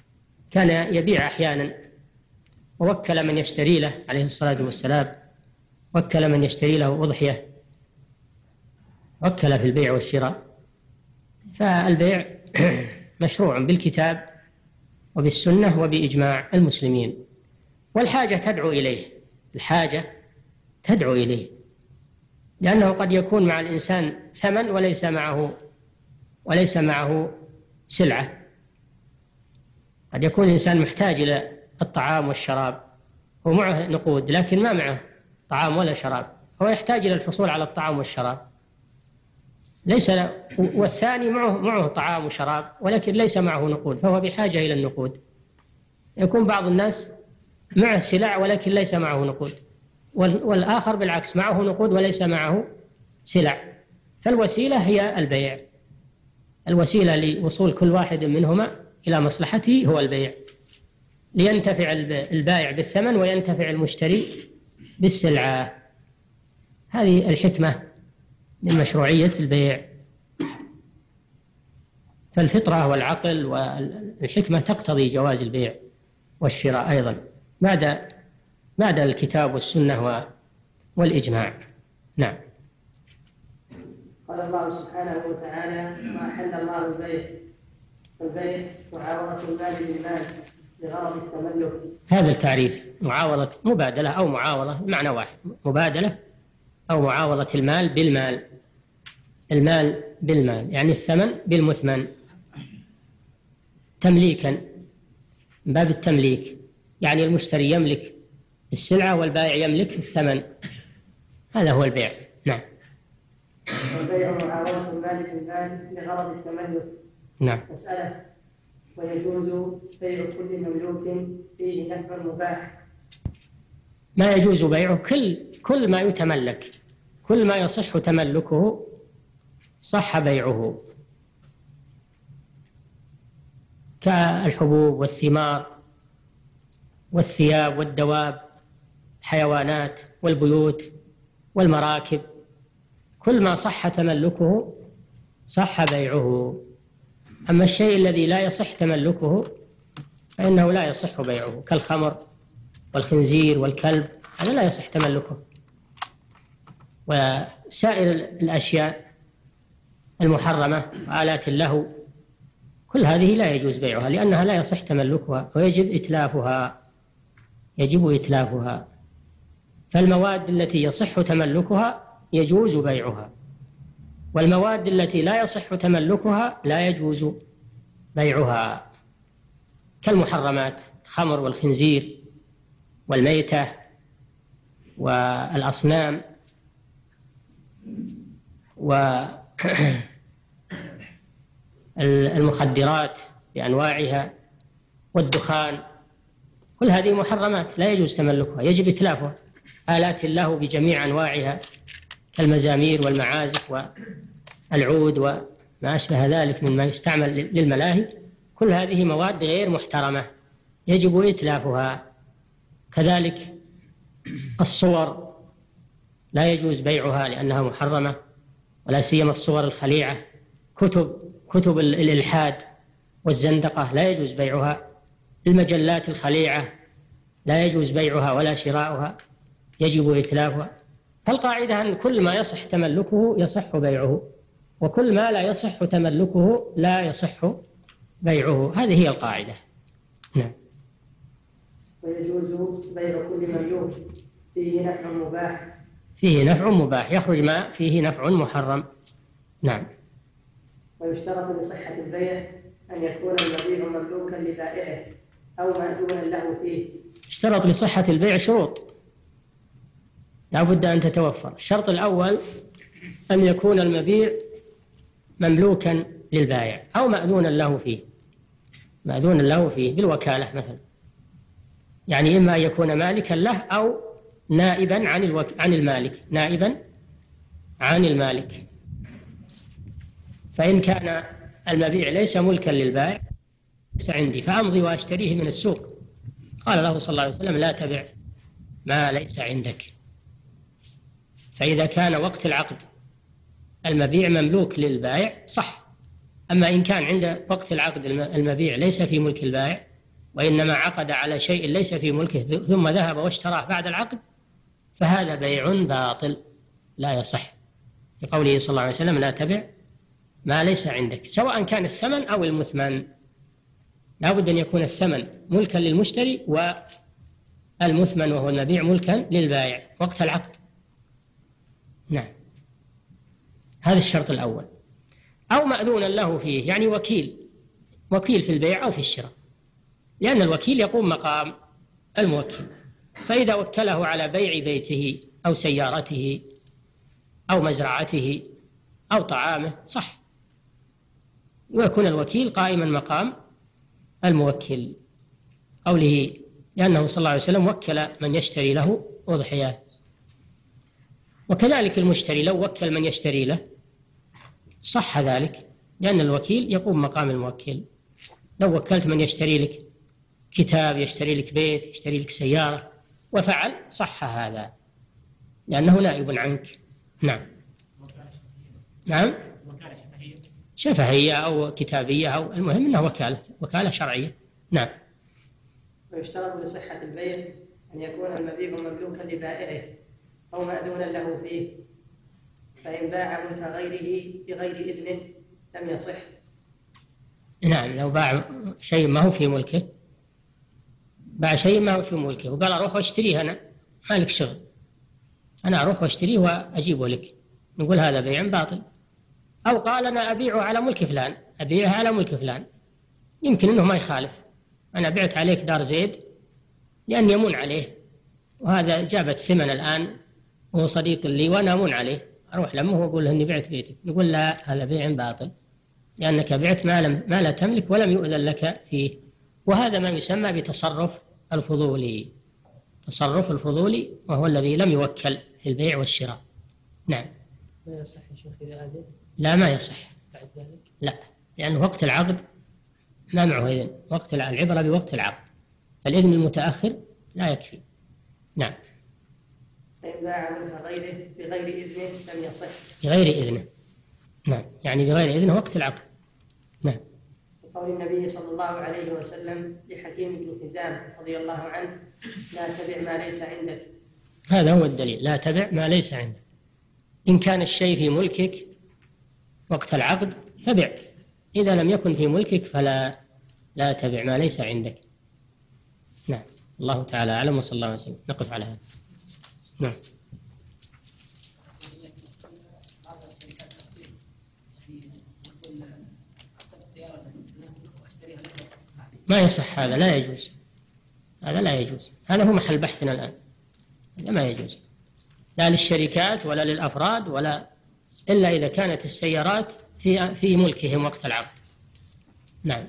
Speaker 3: كان يبيع أحيانا، ووكل من يشتري له عليه الصلاة والسلام، وكل من يشتري له أضحية، وكل في البيع والشراء. فالبيع مشروع بالكتاب وبالسنة وبإجماع المسلمين، والحاجة تدعو إليه، الحاجة تدعو إليه، لأنه قد يكون مع الإنسان ثمن وليس معه وليس معه سلعة. قد يكون الإنسان محتاج إلى الطعام والشراب ومعه نقود لكن ما معه طعام ولا شراب، هو يحتاج إلى الحصول على الطعام والشراب ليس له، والثاني معه معه طعام وشراب ولكن ليس معه نقود، فهو بحاجة إلى النقود. يكون بعض الناس معه سلع ولكن ليس معه نقود، والآخر بالعكس معه نقود وليس معه سلع. فالوسيلة هي البيع، الوسيلة لوصول كل واحد منهما إلى مصلحته هو البيع، لينتفع البائع بالثمن وينتفع المشتري بالسلعة. هذه الحكمة من مشروعية البيع. فالفطرة والعقل والحكمة تقتضي جواز البيع والشراء أيضا بعد بعد الكتاب والسنة والإجماع. نعم.
Speaker 2: قال الله سبحانه وتعالى: ما أحل الله البيع، البيع معاوضة المال بالمال لغرض التملك.
Speaker 3: هذا التعريف معاوضة مبادلة أو معاوضة معنى واحد، مبادلة أو معاوضة المال بالمال، المال بالمال يعني الثمن بالمثمن، تمليكا من باب التمليك، يعني المشتري يملك السلعة والبائع يملك الثمن، هذا هو البيع. نعم.
Speaker 2: والبيع معاوضة المال بالمال لغرض التملك.
Speaker 3: نعم.
Speaker 2: مسألة: ويجوز بيع كل مملوك فيه نفع مباح.
Speaker 3: ما يجوز بيعه كل كل ما يتملك، كل ما يصح تملكه صح بيعه، كالحبوب والثمار والثياب والدواب، الحيوانات والبيوت والمراكب، كل ما صح تملكه صح بيعه. أما الشيء الذي لا يصح تملكه فإنه لا يصح بيعه، كالخمر والخنزير والكلب، هذا لا يصح تملكه. وسائر الأشياء المحرمة وآلات اللهو كل هذه لا يجوز بيعها لأنها لا يصح تملكها ويجب إتلافها، يجب إتلافها. فالمواد التي يصح تملكها يجوز بيعها، والمواد التي لا يصح تملكها لا يجوز بيعها، كالمحرمات، الخمر والخنزير والميتة والأصنام والمخدرات بأنواعها والدخان، كل هذه محرمات لا يجوز تملكها، يجب إتلافها. آلات اللهو بجميع أنواعها كالمزامير والمعازف والعود وما أشبه ذلك مما يستعمل للملاهي، كل هذه مواد غير محترمة يجب إتلافها. كذلك الصور لا يجوز بيعها لأنها محرمة، ولا سيما الصور الخليعة، كتب كتب الإلحاد والزندقة لا يجوز بيعها، المجلات الخليعة لا يجوز بيعها ولا شراؤها، يجب إتلافها. فالقاعدة أن كل ما يصح تملكه يصح بيعه، وكل ما لا يصح تملكه لا يصح بيعه، هذه هي القاعدة. نعم.
Speaker 2: ويجوز بيع كل مملوك فيه نفع مباح.
Speaker 3: فيه نفع مباح يخرج ما فيه نفع محرم. نعم.
Speaker 2: ويشترط لصحة البيع أن يكون المبيع مملوكا لبائعه أو مأذونا له فيه.
Speaker 3: اشترط لصحة البيع شروط لا بد أن تتوفر. الشرط الأول أن يكون المبيع مملوكا للبائع أو مأذونا له فيه، مأذونا له فيه بالوكالة مثلا، يعني إما يكون مالكا له أو نائبا عن الوك... عن المالك، نائبا عن المالك. فإن كان المبيع ليس ملكا للبائع ليس عندي فأمضي وأشتريه من السوق، قال له صلى الله عليه وسلم: لا تبع ما ليس عندك. فإذا كان وقت العقد المبيع مملوك للبائع صح. أما إن كان عند وقت العقد المبيع ليس في ملك البائع وإنما عقد على شيء ليس في ملكه ثم ذهب واشتراه بعد العقد فهذا بيع باطل لا يصح، لقوله صلى الله عليه وسلم لا تبع ما ليس عندك، سواء كان الثمن أو المثمن، لا بد أن يكون الثمن ملكا للمشتري والمثمن وهو المبيع ملكا للبائع وقت العقد. نعم، هذا الشرط الأول. أو مأذونا له فيه، يعني وكيل وكيل في البيع أو في الشراء، لأن الوكيل يقوم مقام الموكل، فإذا وكله على بيع بيته أو سيارته أو مزرعته أو طعامه صح، ويكون الوكيل قائما مقام الموكل، قوله لأنه صلى الله عليه وسلم وكل من يشتري له أضحية. وكذلك المشتري لو وكل من يشتري له صح ذلك، لأن الوكيل يقوم مقام الموكل. لو وكلت من يشتري لك كتاب، يشتري لك بيت، يشتري لك سيارة وفعل صح هذا، لأنه نائب عنك. نعم. نعم، شفهية أو كتابية أو المهم أنه وكالة وكالة شرعية. نعم.
Speaker 2: ويشترط لصحة البيع أن يكون المبيع مملوكا لبائعه أو مأذونا له فيه، فإن باع ملك غيره بغير إذنه لم يصح.
Speaker 3: نعم، لو باع شيء ما هو في ملكه، باع شيء ما هو في ملكه وقال أروح واشتريه أنا، ما لك شغل، أنا أروح واشتريه وأجيبه لك، نقول هذا بيع باطل. أو قال أنا أبيعه على ملك فلان، أبيعه على ملك فلان، يمكن أنه ما يخالف، أنا بعت عليك دار زيد لأن يمون عليه، وهذا جابت ثمن الآن وهو صديق لي وأنا أمون عليه، أروح لمه وأقول له أني بعت بيتك، نقول لا، هذا بيع باطل، لأنك بعت ما, لم ما لا تملك ولم يؤذن لك فيه. وهذا ما يسمى بتصرف الفضولي، تصرف الفضولي وهو الذي لم يوكل في البيع والشراء. نعم.
Speaker 2: لا يصح يا شيخ إذا أذن؟
Speaker 3: لا، ما يصح
Speaker 2: بعد ذلك؟
Speaker 3: لا، لأن وقت العقد ما معه إذن، وقت العبرة بوقت العقد، فالإذن المتأخر لا يكفي. نعم.
Speaker 2: فإن باع ملك غيره بغير إذنه لم يصح.
Speaker 3: بغير إذنه، نعم، يعني بغير إذنه وقت العقد. نعم.
Speaker 2: وقول النبي صلى الله عليه وسلم لحكيم بن حزام رضي الله عنه لا تبع ما ليس عندك،
Speaker 3: هذا هو الدليل، لا تبع ما ليس عندك. إن كان الشيء في ملكك وقت العقد فبع، إذا لم يكن في ملكك فلا لا تبع ما ليس عندك. نعم. الله تعالى أعلم، وصلى الله عليه وسلم. نقف على هذا. نعم. ما يصح هذا، لا يجوز، هذا لا يجوز، هذا هو محل بحثنا الآن، هذا ما يجوز لا للشركات ولا للأفراد ولا إلا إذا كانت السيارات في في ملكهم وقت العقد. نعم.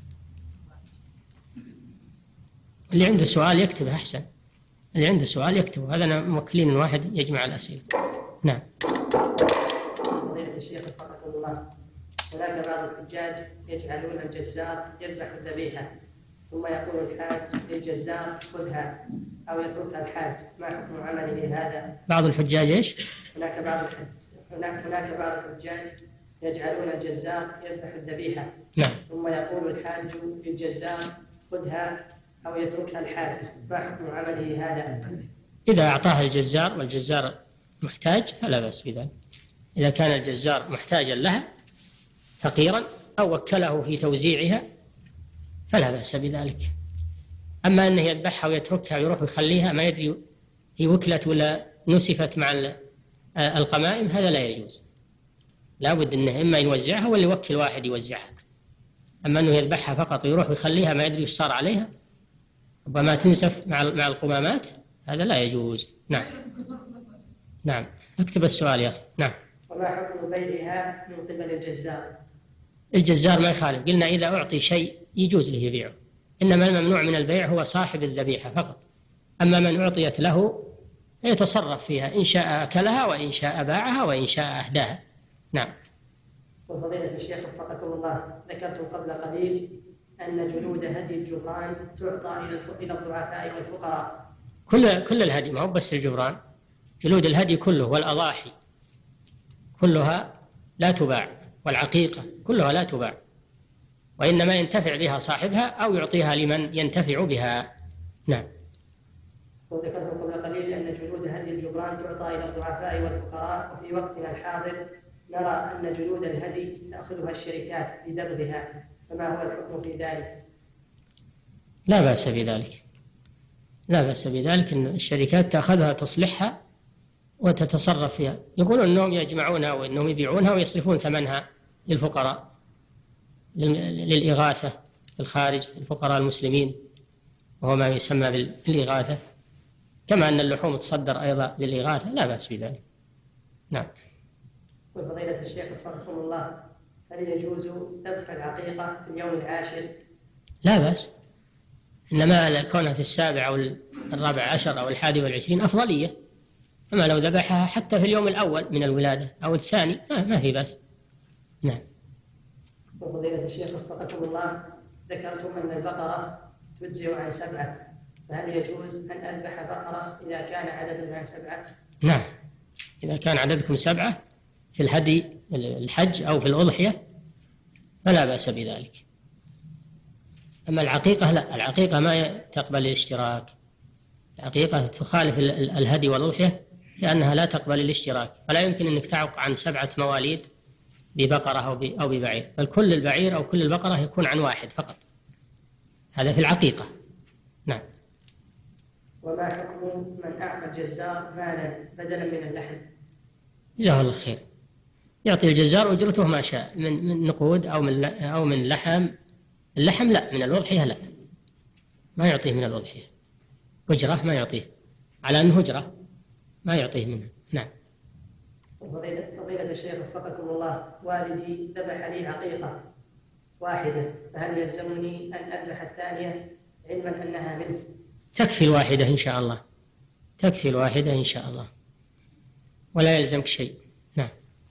Speaker 3: اللي عنده سؤال يكتبه أحسن، اللي عنده سؤال يكتبه، هذا أنا موكلين واحد يجمع الأسئلة. نعم.
Speaker 2: فضيلة الشيخ وفقكم الله، هناك بعض الحجاج يجعلون الجزار يذبح الذبيحة ثم يقول الحاج للجزار خذها أو يتركها الحاج، ما حكم عمله هذا؟
Speaker 3: بعض الحجاج إيش؟
Speaker 2: هناك بعض هناك هناك بعض الحجاج يجعلون الجزار يذبح الذبيحة
Speaker 3: نعم.
Speaker 2: ثم يقول الحاج للجزار خذها أو يتركها الحاج، ما حكم عمله هذا؟
Speaker 3: إذا أعطاها الجزار والجزار محتاج فلا بأس بذلك، إذا كان الجزار محتاجا لها فقيرا أو وكله في توزيعها فلا بأس بذلك. أما أنه يذبحها ويتركها ويروح يخليها ما يدري هي وكلت ولا نسفت مع القمائم، هذا لا يجوز، لا بد أنه إما يوزعها ولا يوكل واحد يوزعها. أما أنه يذبحها فقط ويروح يخليها ما يدري إيش صار عليها ربما تنسف مع مع القمامات، هذا لا يجوز. نعم. نعم، اكتب السؤال يا أخي. نعم.
Speaker 2: وما حكم بيعها من قبل الجزار؟
Speaker 3: الجزار ما يخالف، قلنا إذا أعطي شيء يجوز له يبيعه، إنما الممنوع من البيع هو صاحب الذبيحة فقط، أما من أعطيت له يتصرف فيها، إن شاء أكلها وإن شاء باعها وإن شاء أهداها. نعم.
Speaker 2: وفضيلة الشيخ وفقكم الله، ذكرتم قبل قليل أن جلود هدي الجبران تعطى إلى الضعفاء والفقراء.
Speaker 3: كل كل الهدي، ما هو بس الجبران، جلود الهدي كله والأضاحي كلها لا تباع، والعقيقة كلها لا تباع، وإنما ينتفع بها صاحبها أو يعطيها لمن ينتفع بها. نعم.
Speaker 2: وذكرت قبل قليل أن جلود هدي الجبران تعطى إلى الضعفاء والفقراء، وفي وقتنا الحاضر نرى أن جلود الهدي تأخذها الشركات لدبغها، فما هو الحكم في ذلك؟
Speaker 3: لا بأس بذلك، لا بأس بذلك أن الشركات تأخذها تصلحها وتتصرف فيها. يقولون أنهم يجمعونها وأنهم يبيعونها ويصرفون ثمنها للفقراء للإغاثة في الخارج، الفقراء المسلمين، وهو ما يسمى بالإغاثة، كما أن اللحوم تصدر أيضا للإغاثة، لا بأس بذلك. نعم.
Speaker 2: وفضيلة الشيخ وفقكم الله، هل يجوز ذبح العقيقة في اليوم العاشر؟
Speaker 3: لا بأس، إنما كونها في السابع أو الرابع عشر أو الحادي والعشرين أفضلية، أما لو ذبحها حتى في اليوم الأول من الولادة أو الثاني ما في بأس. نعم.
Speaker 2: وفضيلة الشيخ وفقكم الله، ذكرتم أن البقرة تجزئ عن سبعة، فهل يجوز أن أذبح بقرة إذا كان عددنا عن سبعة؟
Speaker 3: نعم، إذا كان عددكم سبعة في الهدي الحج أو في الأضحية فلا بأس بذلك. أما العقيقة لا، العقيقة ما تقبل الاشتراك، العقيقة تخالف الهدي والأضحية لأنها لا تقبل الاشتراك، فلا يمكن أنك تعق عن سبعة مواليد ببقرة أو ببعير، بل كل البعير أو كل البقرة يكون عن واحد فقط، هذا في العقيقة. نعم.
Speaker 2: وما حكم من أعطى الجزار مالا بدلا من اللحم؟
Speaker 3: جزاه الله خير، يعطي الجزار أجرته ما شاء من من نقود أو من أو من لحم. اللحم لا، من الأضحية لا، ما يعطيه من الأضحية، أجرة ما يعطيه، على أنه أجرة ما يعطيه منها. نعم.
Speaker 2: فضيلة, فضيلة الشيخ وفقكم الله، والدي ذبح لي عقيقة واحدة، فهل يلزمني أن أذبح الثانية علما أنها منه؟
Speaker 3: تكفي الواحدة إن شاء الله، تكفي الواحدة إن شاء الله، ولا يلزمك شيء. نعم.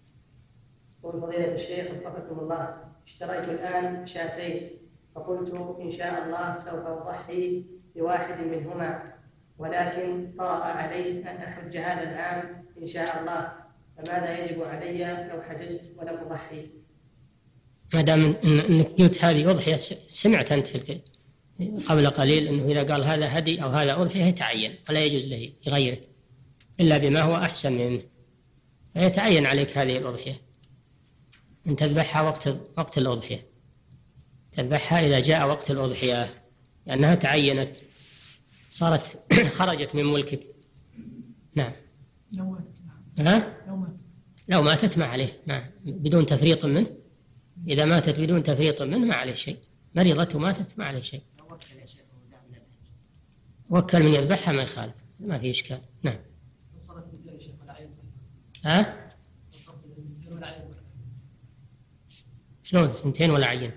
Speaker 2: وفضيلة الشيخ وفقكم الله، اشتريت الآن شاتين، فقلت إن شاء الله سوف أضحي بواحد منهما، ولكن طرأ علي أن أحج هذا العام إن شاء الله، فماذا يجب علي لو حججت ولم أضحي؟
Speaker 3: ما دام أنك قلت هذه أضحية، سمعت أنت في قبل قليل أنه إذا قال هذا هدي أو هذا أضحية يتعين، ولا يجوز له يغيره إلا بما هو أحسن منه، فيتعين عليك هذه الأضحية أن تذبحها وقت وقت الأضحية، تذبحها إذا جاء وقت الأضحية، لأنها تعينت، صارت خرجت من ملكك. نعم.
Speaker 6: لو ماتت.
Speaker 3: ها؟
Speaker 6: لو ماتت.
Speaker 3: لو ماتت ما عليه، ما بدون تفريط منه، إذا ماتت بدون تفريط منه ما عليه شيء، مريضة وماتت ما عليه شيء. وكل من يذبحها ما يخالف، ما في إشكال. نعم. ها؟ شلون سنتين ولا عينت؟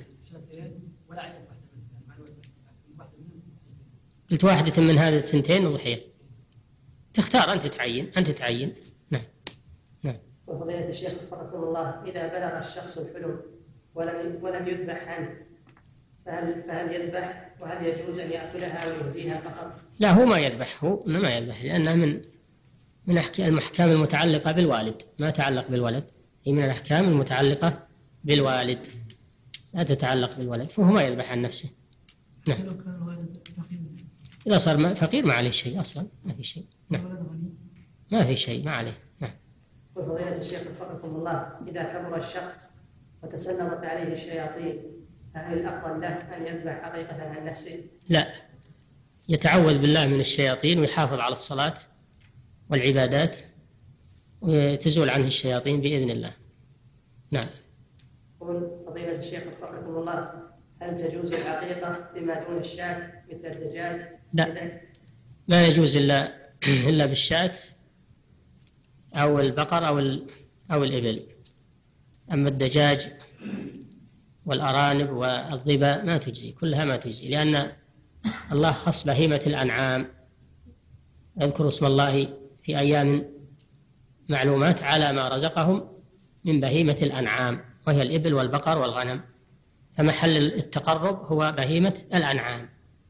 Speaker 3: قلت واحدة من هذه الثنتين أضحية، تختار أنت تعين، أنت تعين. نعم. نعم.
Speaker 2: وفضيلة الشيخ وفقكم الله، إذا بلغ الشخص الحلم ولم ولم يذبح عنه، فهل فهل يذبح، وهل يجوز أن يأكلها ويهديها فقط؟
Speaker 3: لا، هو ما يذبح، هو ما يذبح، لأنها من من الأحكام المتعلقة بالوالد، ما تعلق بالولد، هي من الأحكام المتعلقة بالوالد، لا تتعلق بالولد، فهو ما يذبح عن نفسه. نعم. إذا صار فقير ما عليه شيء أصلا، ما في شيء. نعم. ما في شيء، ما عليه. نعم.
Speaker 2: وفضيلة الشيخ وفقكم الله، إذا كبر الشخص وتسلطت عليه الشياطين، فهل الأفضل له أن يذبح حقيقة عن نفسه؟
Speaker 3: لا، يتعوذ بالله من الشياطين ويحافظ على الصلاة والعبادات وتزول عنه الشياطين بإذن الله. نعم.
Speaker 2: فضيلة الشيخ وفقكم الله، هل تجوز العقيقة بما دون الشاة مثل الدجاج؟
Speaker 3: لا، لا يجوز إلا إلا بالشاة أو البقر أو أو الإبل. أما الدجاج والأرانب والظباء ما تجزي، كلها ما تجزي، لأن الله خص بهيمة الأنعام، اذكروا اسم الله في أيام معلومات على ما رزقهم من بهيمة الأنعام، وهي الإبل والبقر والغنم، فمحل التقرب هو بهيمة الأنعام.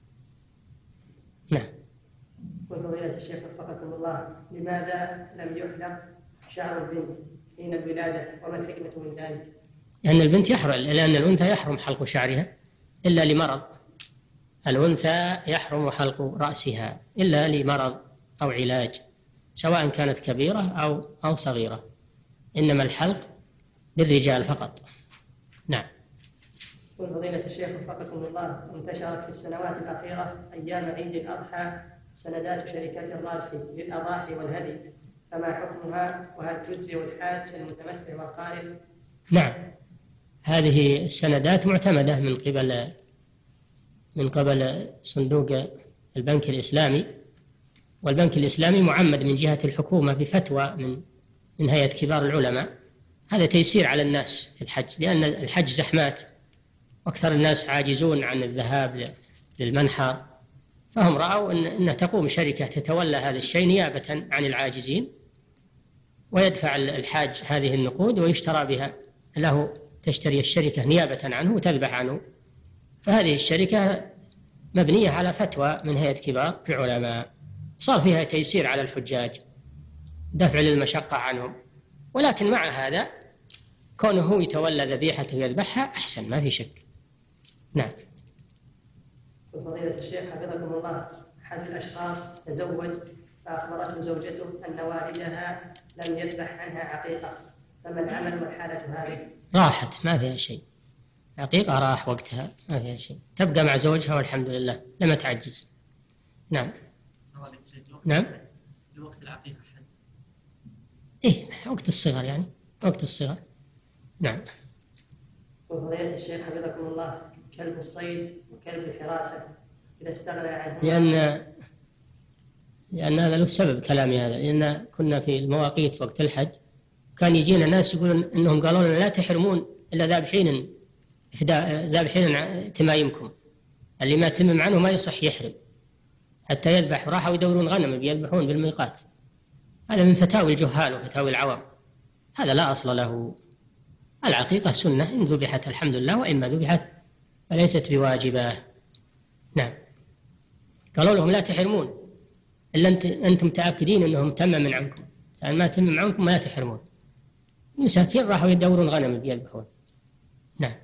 Speaker 3: نعم.
Speaker 2: وفضيلة الشيخ وفقكم الله، لماذا لم يحلق شعر البنت حين الولادة، وما الحكمة من ذلك؟
Speaker 3: لأن البنت يحرم، لأن الأنثى يحرم حلق شعرها إلا لمرض. الأنثى يحرم حلق رأسها إلا لمرض أو علاج، سواء كانت كبيرة أو أو صغيرة، إنما الحلق للرجال فقط. نعم.
Speaker 2: يقول فضيلة الشيخ وفقكم الله، انتشرت في السنوات الأخيرة أيام عيد الأضحى سندات شركات الرادف للأضاحي والهدي، فما حكمها؟ وهل تجزي الحاج المتمتع والقارئ؟
Speaker 3: نعم، هذه السندات معتمدة من قبل من قبل صندوق البنك الإسلامي، والبنك الإسلامي معمد من جهة الحكومة بفتوى من من هيئة كبار العلماء. هذا تيسير على الناس في الحج، لأن الحج زحمات وأكثر الناس عاجزون عن الذهاب للمنحر، فهم رأوا أن, أن تقوم شركة تتولى هذا الشيء نيابة عن العاجزين، ويدفع الحاج هذه النقود ويشترى بها له، تشتري الشركة نيابة عنه وتذبح عنه. فهذه الشركة مبنية على فتوى من هيئة كبار العلماء، صار فيها تيسير على الحجاج، دفع للمشقة عنهم. ولكن مع هذا كونه يتولى ذبيحته ويذبحها أحسن، ما في شك. نعم.
Speaker 2: فضيلة الشيخ حفظكم الله، أحد الأشخاص تزوج فأخبرته زوجته أن والدها لم يذبح عنها عقيقة، فما العمل والحالة هذه؟
Speaker 3: راحت، ما فيها شيء، عقيقة راح وقتها، ما فيها شيء، تبقى مع زوجها والحمد لله لما تعجز. نعم. نعم.
Speaker 5: لوقت العقيقة حد؟
Speaker 3: إيه، وقت الصغر يعني، وقت الصغر. نعم.
Speaker 2: وفضيلة الشيخ حفظكم الله، كلب الصيد وكلب الحراسة إذا استغنى عنه؟
Speaker 3: لأن لأن هذا له سبب كلامي هذا، لأن كنا في المواقيت وقت الحج، كان يجينا ناس يقولون إنهم قالوا لنا لا تحرمون إلا ذابحين ذابحين تمايمكم، اللي ما تمم عنه ما يصح يحرم حتى يذبح. راحوا يدورون غنم بيذبحون بالميقات. هذا من فتاوي الجهال وفتاوي العوام، هذا لا أصل له. العقيقة سنة، إن ذبحت الحمد لله، وإما ذبحت فليست بواجبة. نعم. قالوا لهم لا تحرمون إلا أنتم متأكدين أنهم تمم عنكم، يعني ما تمم عنكم لا تحرمون. مساكين راحوا يدورون غنم بيذبحون. نعم.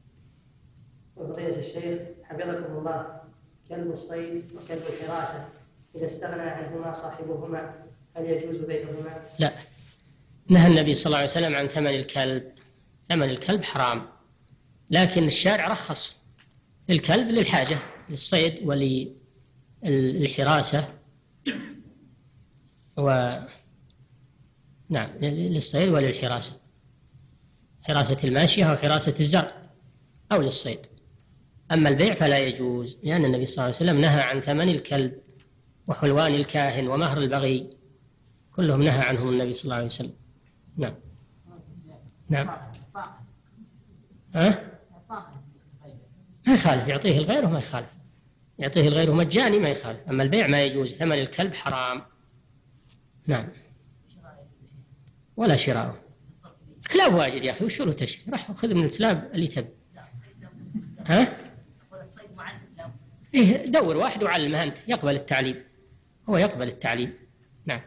Speaker 2: وفضيلة الشيخ حفظكم الله، كلب الصيد وكلب الحراسة إذا استغنى عنهما صاحبهما هل يجوز بيعهما؟
Speaker 3: لا، نهى النبي صلى الله عليه وسلم عن ثمن الكلب، ثمن الكلب حرام، لكن الشارع رخص الكلب للحاجة، للصيد وللحراسة، و نعم للصيد وللحراسة، حراسة الماشية أو حراسة الزرع أو للصيد. أما البيع فلا يجوز، لأن النبي صلى الله عليه وسلم نهى عن ثمن الكلب وحلوان الكاهن ومهر البغي، كلهم نهى عنهم النبي صلى الله عليه وسلم. نعم. نعم. ها؟ ما يخالف، يعطيه الغير وما يخالف، يعطيه الغير مجاني ما يخالف، أما البيع ما يجوز، ثمن الكلب حرام. نعم. ولا شراءه. كلاب واجد يا أخي، وشو له تشري؟ راح خذ من الكلاب اللي تبي. ها؟ إيه، دور واحد وعلمه أنت، يقبل التعليم، هو يقبل التعليم. نعم.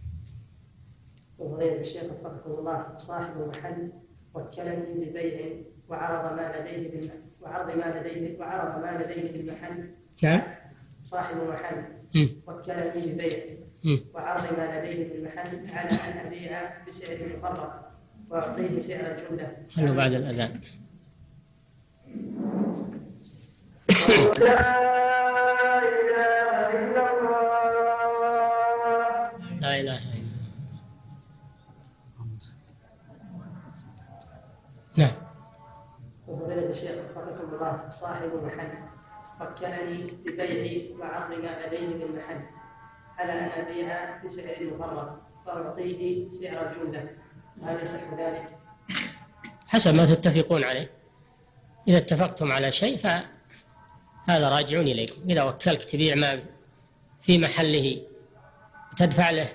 Speaker 2: وفضيلة الشيخ وفقكم الله، صاحب محل وكلني ببيع وعرض ما لديه بالم... وعرض ما لديه وعرض ما لديه بالمحل.
Speaker 3: نعم.
Speaker 2: صاحب محل وكلني ببيع وعرض ما لديه بالمحل على أن أبيع بسعر مفرط وأعطيه سعر الجملة.
Speaker 3: خلوا بعد الأذان.
Speaker 2: لا إله إلا الله.
Speaker 3: لا إله إلا الله. نعم.
Speaker 2: وفضيلة الشيخ وفقكم الله، صاحب محل وكلني ببيعي وعرض ما لديه بالمحل على أن أبيع بسعر مفرط وأعطيه سعر الجملة، هل يصح ذلك؟
Speaker 3: حسب ما تتفقون عليه، إذا اتفقتم على شيء فهذا راجع إليكم. إذا وكلك تبيع ما في محله وتدفع له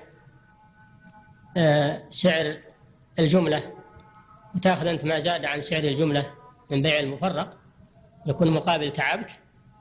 Speaker 3: سعر الجملة وتأخذ أنت ما زاد عن سعر الجملة من بيع المفرق يكون مقابل تعبك،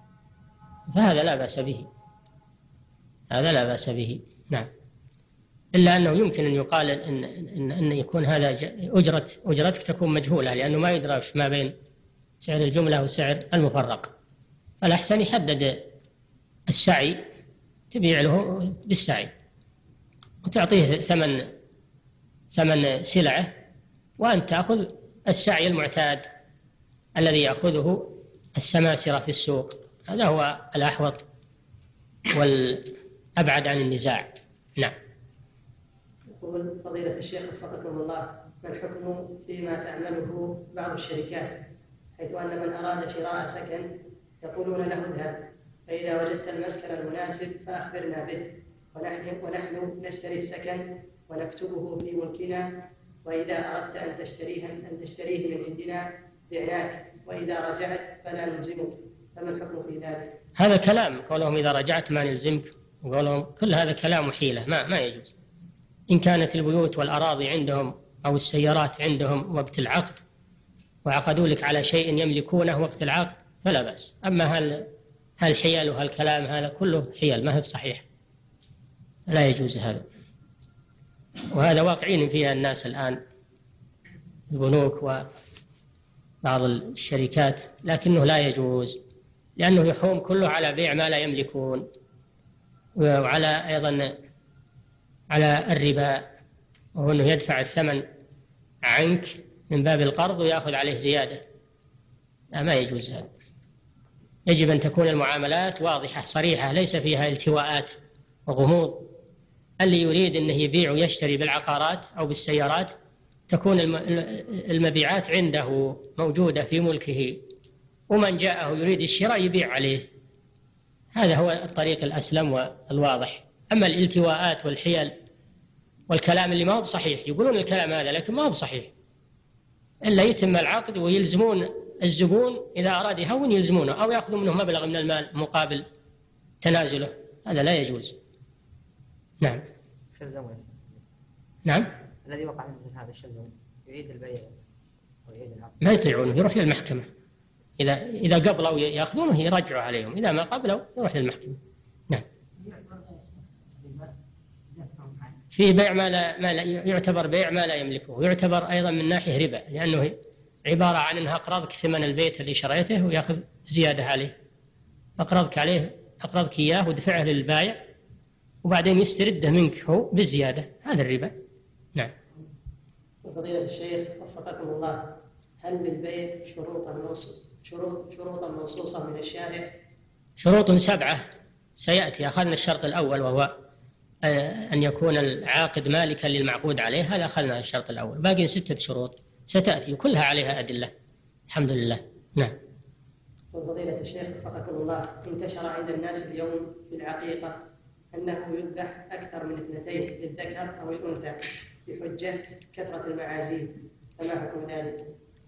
Speaker 3: فهذا لا بأس به، هذا لا بأس به. نعم. إلا أنه يمكن أن يقال إن, إن, إن يكون هذا أجرة أجرتك تكون مجهولة، لأنه ما يدرى ما بين سعر الجملة وسعر المفرق. فالأحسن يحدد السعي، تبيع له بالسعي وتعطيه ثمن ثمن سلعه، وأن تأخذ السعي المعتاد الذي يأخذه السماسرة في السوق. هذا هو الأحوط والأبعد عن النزاع. نعم.
Speaker 2: يقول فضيلة الشيخ وفقكم الله: ما الحكم فيما تعمله بعض الشركات، حيث أن من أراد شراء سكن يقولون له اذهب، فإذا وجدت المسكن المناسب فأخبرنا به، ونحن, ونحن نشتري السكن ونكتبه في ملكنا، وإذا أردت أن تشتريه, أن تشتريه من عندنا بعناك، وإذا رجعت فلا نلزمك، فما الحكم في ذلك؟
Speaker 3: هذا كلام، قولهم إذا رجعت ما نلزمك، وقولهم كل هذا كلام وحيلة، ما, ما يجوز. إن كانت البيوت والأراضي عندهم أو السيارات عندهم وقت العقد وعقدوا لك على شيء يملكونه وقت العقد فلا بأس. أما هل هالحيل وهالكلام هذا كله حيل، ما هو صحيح، لا يجوز هذا. وهذا واقعين فيها الناس الآن، البنوك وبعض الشركات، لكنه لا يجوز، لأنه يحوم كله على بيع ما لا يملكون، وعلى أيضا على الربا، وهو أنه يدفع الثمن عنك من باب القرض ويأخذ عليه زيادة. لا، ما يجوز هذا. يجب أن تكون المعاملات واضحة صريحة، ليس فيها التواءات وغموض. اللي يريد أنه يبيع ويشتري بالعقارات أو بالسيارات تكون المبيعات عنده موجودة في ملكه، ومن جاءه يريد الشراء يبيع عليه. هذا هو الطريق الأسلم والواضح. أما الالتواءات والحيل والكلام اللي ما هو صحيح، يقولون الكلام هذا لكن ما هو صحيح، إلا يتم العقد ويلزمون الزبون إذا أراد يهون يلزمونه، أو يأخذوا منه مبلغ من المال مقابل تنازله. هذا لا يجوز. نعم. نعم.
Speaker 5: الذي وقع مثل هذا الشلزم يعيد البيع ويعيد العقد؟
Speaker 3: ما يطيعونه، يروح للمحكمة. إذا إذا قبلوا يأخذونه يرجعوا عليهم، إذا ما قبلوا يروح للمحكمة. نعم. في بيع ما لا, ما لا يعتبر بيع ما لا يملكه، يعتبر أيضا من ناحية ربا، لأنه عبارة عن أنها أقرضك ثمن البيت اللي شريته ويأخذ زيادة عليه. أقرضك عليه أقرضك إياه ودفعه للبائع وبعدين يسترده منك هو بالزيادة، هذا الربا. نعم.
Speaker 2: وفضيلة الشيخ وفقكم الله: هل للبيع شروطا شروط شروطا منصوصة من الشارع؟
Speaker 3: شروط سبعة سيأتي. أخذنا الشرط الأول وهو أن يكون العاقد مالكا للمعقود عليه، هذا أخذنا الشرط الأول. باقي ستة شروط ستأتي وكلها عليها أدلة الحمد لله. نعم.
Speaker 2: وفضيلة الشيخ وفقكم الله: انتشر عند الناس اليوم في العقيقة أنه يذبح أكثر من اثنتين للذكر أو الأنثى بحجة كثرة المعازيم، فما حكم ذلك؟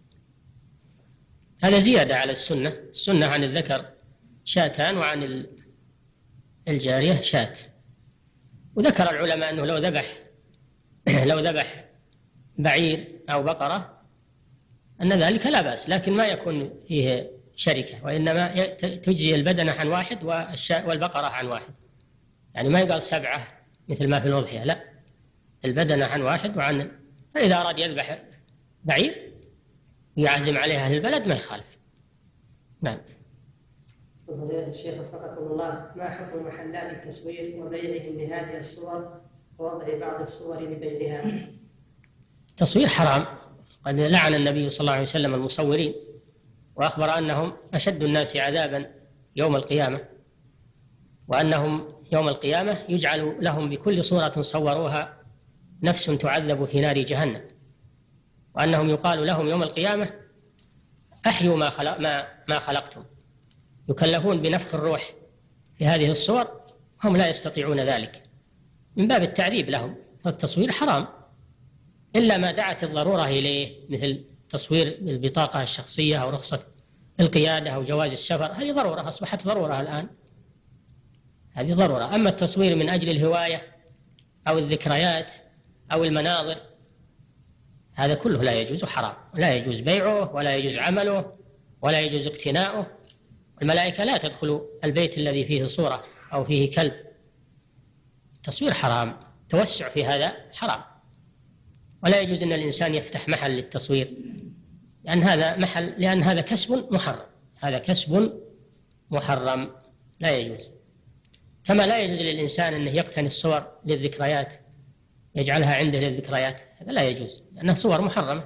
Speaker 3: هذا زيادة على السنة. السنة عن الذكر شاتان وعن الجارية شات. وذكر العلماء أنه لو ذبح لو ذبح بعير أو بقرة أن ذلك لا بأس، لكن ما يكون فيه شركة، وإنما تجزي البدنة عن واحد والبقرة عن واحد. يعني ما يقال سبعة مثل ما في الأضحية، لا، البدنة عن واحد وعن. فإذا أراد يذبح بعير يعزم عليها أهل البلد ما يخالف. نعم.
Speaker 2: فضيلة الشيخ وفقكم الله: ما حكم محلات التصوير وبيعهم لهذه الصور ووضع بعض الصور لبيعها؟
Speaker 3: تصوير حرام. قد لعن النبي صلى الله عليه وسلم المصورين، وأخبر أنهم أشد الناس عذابا يوم القيامة، وأنهم يوم القيامة يجعل لهم بكل صورة صوروها نفس تعذب في نار جهنم، وأنهم يقال لهم يوم القيامة أحيوا ما, خلق ما, ما خلقتم، يكلفون بنفخ الروح في هذه الصور هم لا يستطيعون ذلك، من باب التعذيب لهم. فالتصوير حرام إلا ما دعت الضرورة إليه، مثل تصوير البطاقة الشخصية أو رخصة القيادة أو جواز السفر، هذه ضرورة، أصبحت ضرورة الآن، هذه ضرورة. أما التصوير من أجل الهواية أو الذكريات أو المناظر هذا كله لا يجوز، حرام، لا يجوز بيعه ولا يجوز عمله ولا يجوز اقتناؤه. الملائكة لا تدخل البيت الذي فيه صورة أو فيه كلب. التصوير حرام. التوسع في هذا حرام، ولا يجوز أن الإنسان يفتح محل للتصوير، لأن هذا محل لأن هذا كسب محرم، هذا كسب محرم لا يجوز. كما لا يجوز للإنسان أنه يقتني الصور للذكريات يجعلها عنده للذكريات، هذا لا يجوز لأنها صور محرمة.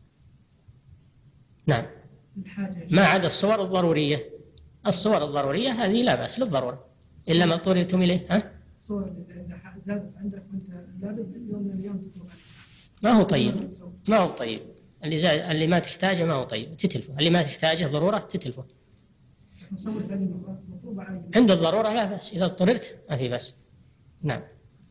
Speaker 3: نعم. ما عدا الصور الضرورية، الصور الضرورية هذه لا بأس للضرورة إلا ما اضطررتم إليه. ها؟
Speaker 6: الصور اللي زادت عندك وأنت لابد يوم من اليوم تتركها.
Speaker 3: ما هو طيب، ما هو طيب. اللي زاد اللي ما تحتاجه ما هو طيب تتلفه، اللي ما تحتاجه ضرورة تتلفه. عند الضرورة لا بأس، إذا اضطررت ما في بأس. نعم.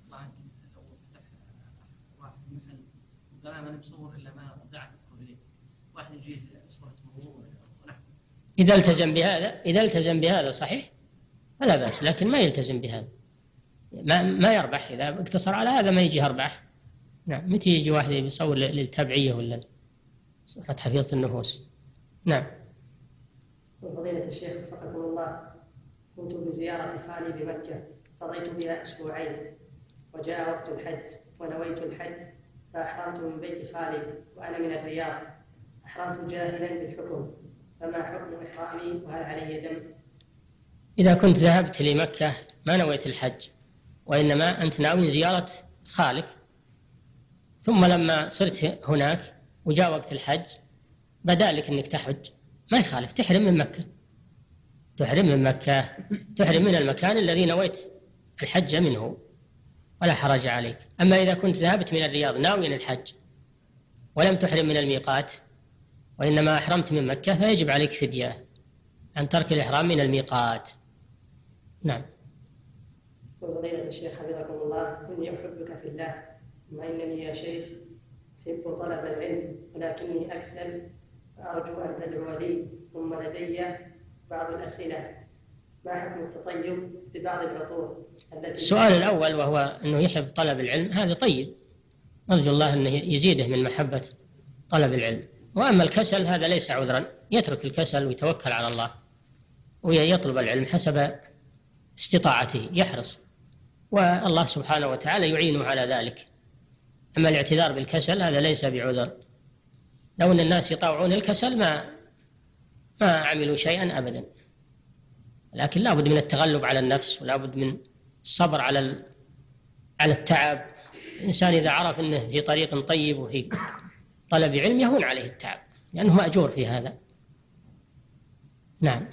Speaker 7: واحد محل قال ما نبصور إلا ما دعت إليه، واحد يجي صورة مرور ونحن.
Speaker 3: إذا التزم بهذا إذا التزم بهذا صحيح فلا بأس، لكن ما يلتزم بهذا ما ما يربح. إذا اقتصر على هذا ما يجي أرباح. نعم. متى يجي واحد يصور للتبعية ولا صورة حفيظة النفوس؟ نعم.
Speaker 2: وفضيلة الشيخ وفقكم الله، كنت بزيارة خالي بمكة قضيت بها أسبوعين، وجاء وقت الحج ونويت الحج فأحرمت من بيت خالي وأنا من الرياض، أحرمت جاهلا بالحكم، فما حكم إحرامي وهل علي دم؟
Speaker 3: إذا كنت ذهبت لمكة ما نويت الحج وإنما أنت ناوي زيارة خالك، ثم لما صرت هناك وجاء وقت الحج بدا لك أنك تحج، ما يخالف تحرم من مكة، تحرم من مكة، تحرم من المكان الذي نويت الحج منه ولا حرج عليك. أما إذا كنت ذهبت من الرياض ناويا الحج ولم تحرم من الميقات وإنما أحرمت من مكة فيجب عليك فدية عن ترك الإحرام من الميقات. نعم.
Speaker 2: وفضيلة الشيخ حفظكم الله، إني أحبك في الله، مع أنني يا شيخ أحب طلب العلم ولكني أكسل، فأرجو أن تدعو لي. ثم لدي بعض الأسئلة، ما حكم التطيب ببعض العطور التي
Speaker 3: السؤال الأول وهو أنه يحب طلب العلم، هذا طيب، نرجو الله أنه يزيده من محبة طلب العلم. وأما الكسل هذا ليس عذرا، يترك الكسل ويتوكل على الله ويطلب العلم حسب استطاعته، يحرص والله سبحانه وتعالى يعينه على ذلك. أما الاعتذار بالكسل هذا ليس بعذر، لو أن الناس يطاوعون الكسل ما ما عملوا شيئا أبدا، لكن لا بد من التغلب على النفس ولا بد من الصبر على على التعب. الإنسان إذا عرف أنه في طريق طيب وفي طلب علم يهون عليه التعب لأنه مأجور في هذا. نعم.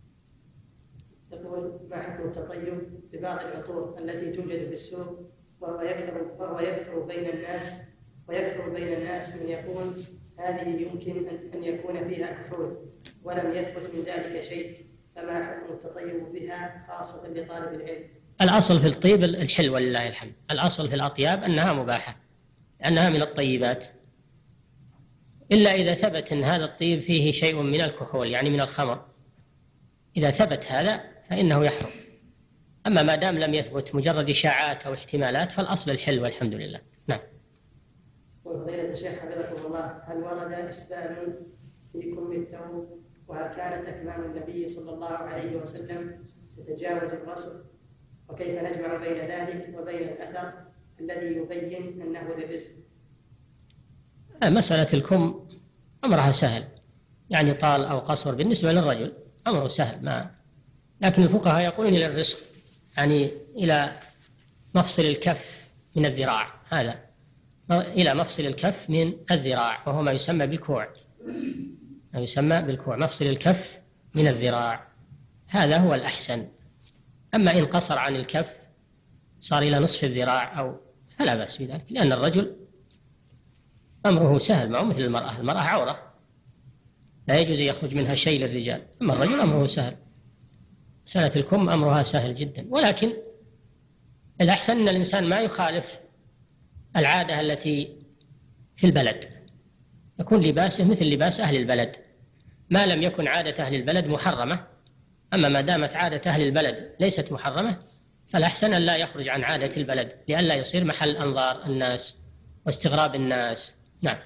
Speaker 2: يقول ما حكم التطيب ببعض العطور التي توجد في السوق وهو يكثر وهو يكثر بين الناس ويكثر بين الناس من يقول هذه يمكن أن يكون فيها كحول ولم يثبت من ذلك شيء، فما حكم التطيب بها خاصة لطالب العلم؟
Speaker 3: الأصل في الطيب الحل ولله الحمد، الأصل في الأطياب أنها مباحة لأنها من الطيبات، إلا إذا ثبت أن هذا الطيب فيه شيء من الكحول يعني من الخمر، إذا ثبت هذا فإنه يحرم. أما ما دام لم يثبت مجرد إشاعات أو احتمالات فالأصل الحل والحمد لله. نعم.
Speaker 2: وفضيلة الشيخ حفظكم الله، هل ورد إسبال في كم الثوب؟ وهل كانت أكمام النبي صلى الله عليه وسلم تتجاوز الرسل؟ وكيف نجمع بين ذلك وبين الأثر الذي يبين أنه للرزق؟
Speaker 3: مسألة الكم أمرها سهل، يعني طال أو قصر بالنسبة للرجل أمره سهل، ما لكن الفقهاء يقولون إلى الرزق، يعني إلى مفصل الكف من الذراع، هذا إلى مفصل الكف من الذراع وهو ما يسمى بالكوع، ما يسمى بالكوع، مفصل الكف من الذراع، هذا هو الأحسن. أما إن قصر عن الكف صار إلى نصف الذراع أو فلا بأس بذلك، لأن الرجل أمره سهل معه مثل المرأة، المرأة عورة لا يجوز يخرج منها شيء للرجال، أما الرجل أمره سهل. مسألة الكم أمرها سهل جدا، ولكن الأحسن أن الإنسان ما يخالف العادة التي في البلد، يكون لباسه مثل لباس أهل البلد ما لم يكن عادة أهل البلد محرمة. أما ما دامت عادة أهل البلد ليست محرمة فالأحسن أن لا يخرج عن عادة البلد لئلا يصير محل أنظار الناس واستغراب الناس. نعم.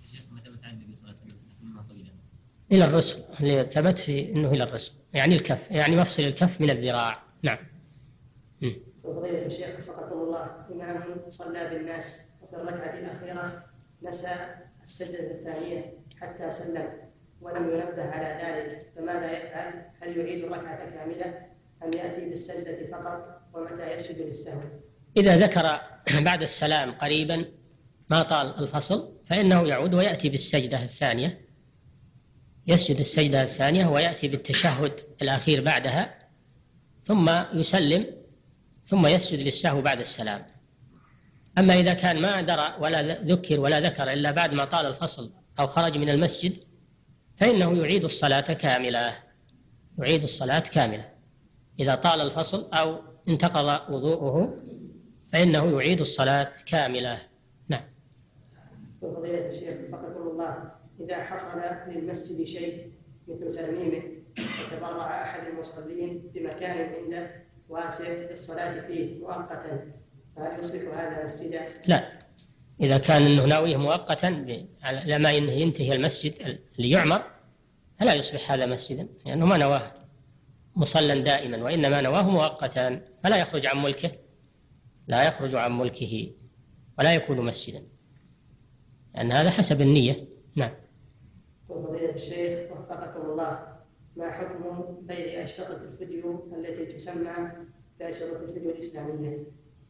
Speaker 3: إلى الرسل، اللي ثبت في أنه إلى الرسل يعني الكف، يعني مفصل الكف من الذراع. نعم.
Speaker 2: وفضيلة الشيخ وفقكم الله، إمام صلى بالناس وفي الركعة الأخيرة نسى السجدة الثانية حتى سلم ولم ينبه على ذلك، فماذا يفعل؟ هل يعيد الركعة كاملة أم يأتي بالسجدة فقط؟ ومتى يسجد للسهو؟
Speaker 3: إذا ذكر بعد السلام قريبا ما طال الفصل فإنه يعود ويأتي بالسجدة الثانية، يسجد السجدة الثانية ويأتي بالتشهد الأخير بعدها ثم يسلم ثم يسجد للسهو بعد السلام. أما إذا كان ما درى ولا ذكر ولا ذكر إلا بعد ما طال الفصل أو خرج من المسجد فإنه يعيد الصلاة كاملة، يعيد الصلاة كاملة إذا طال الفصل أو انتقض وضوءه فإنه يعيد الصلاة كاملة. نعم.
Speaker 2: وفضيلة الشيخ وفقكم الله، إذا حصل للمسجد شيء مثل ترميمه وتبرع أحد المصلين بمكان عنده واسع للصلاة فيه مؤقتا، فهل يصبح هذا مسجدا؟
Speaker 3: لا، إذا كان أنه ناويه مؤقتا لما ينتهي المسجد اللي يعمر فلا يصبح هذا مسجدا، لأنه ما نواه مصلى دائما وإنما نواه مؤقتا، فلا يخرج عن ملكه، لا يخرج عن ملكه ولا يكون مسجدا، لأن هذا حسب النية. نعم.
Speaker 2: وفضيلة الشيخ وفقكم الله، ما حكم بيع أشرطة الفيديو التي تسمى بأشرطة الفيديو الإسلامية؟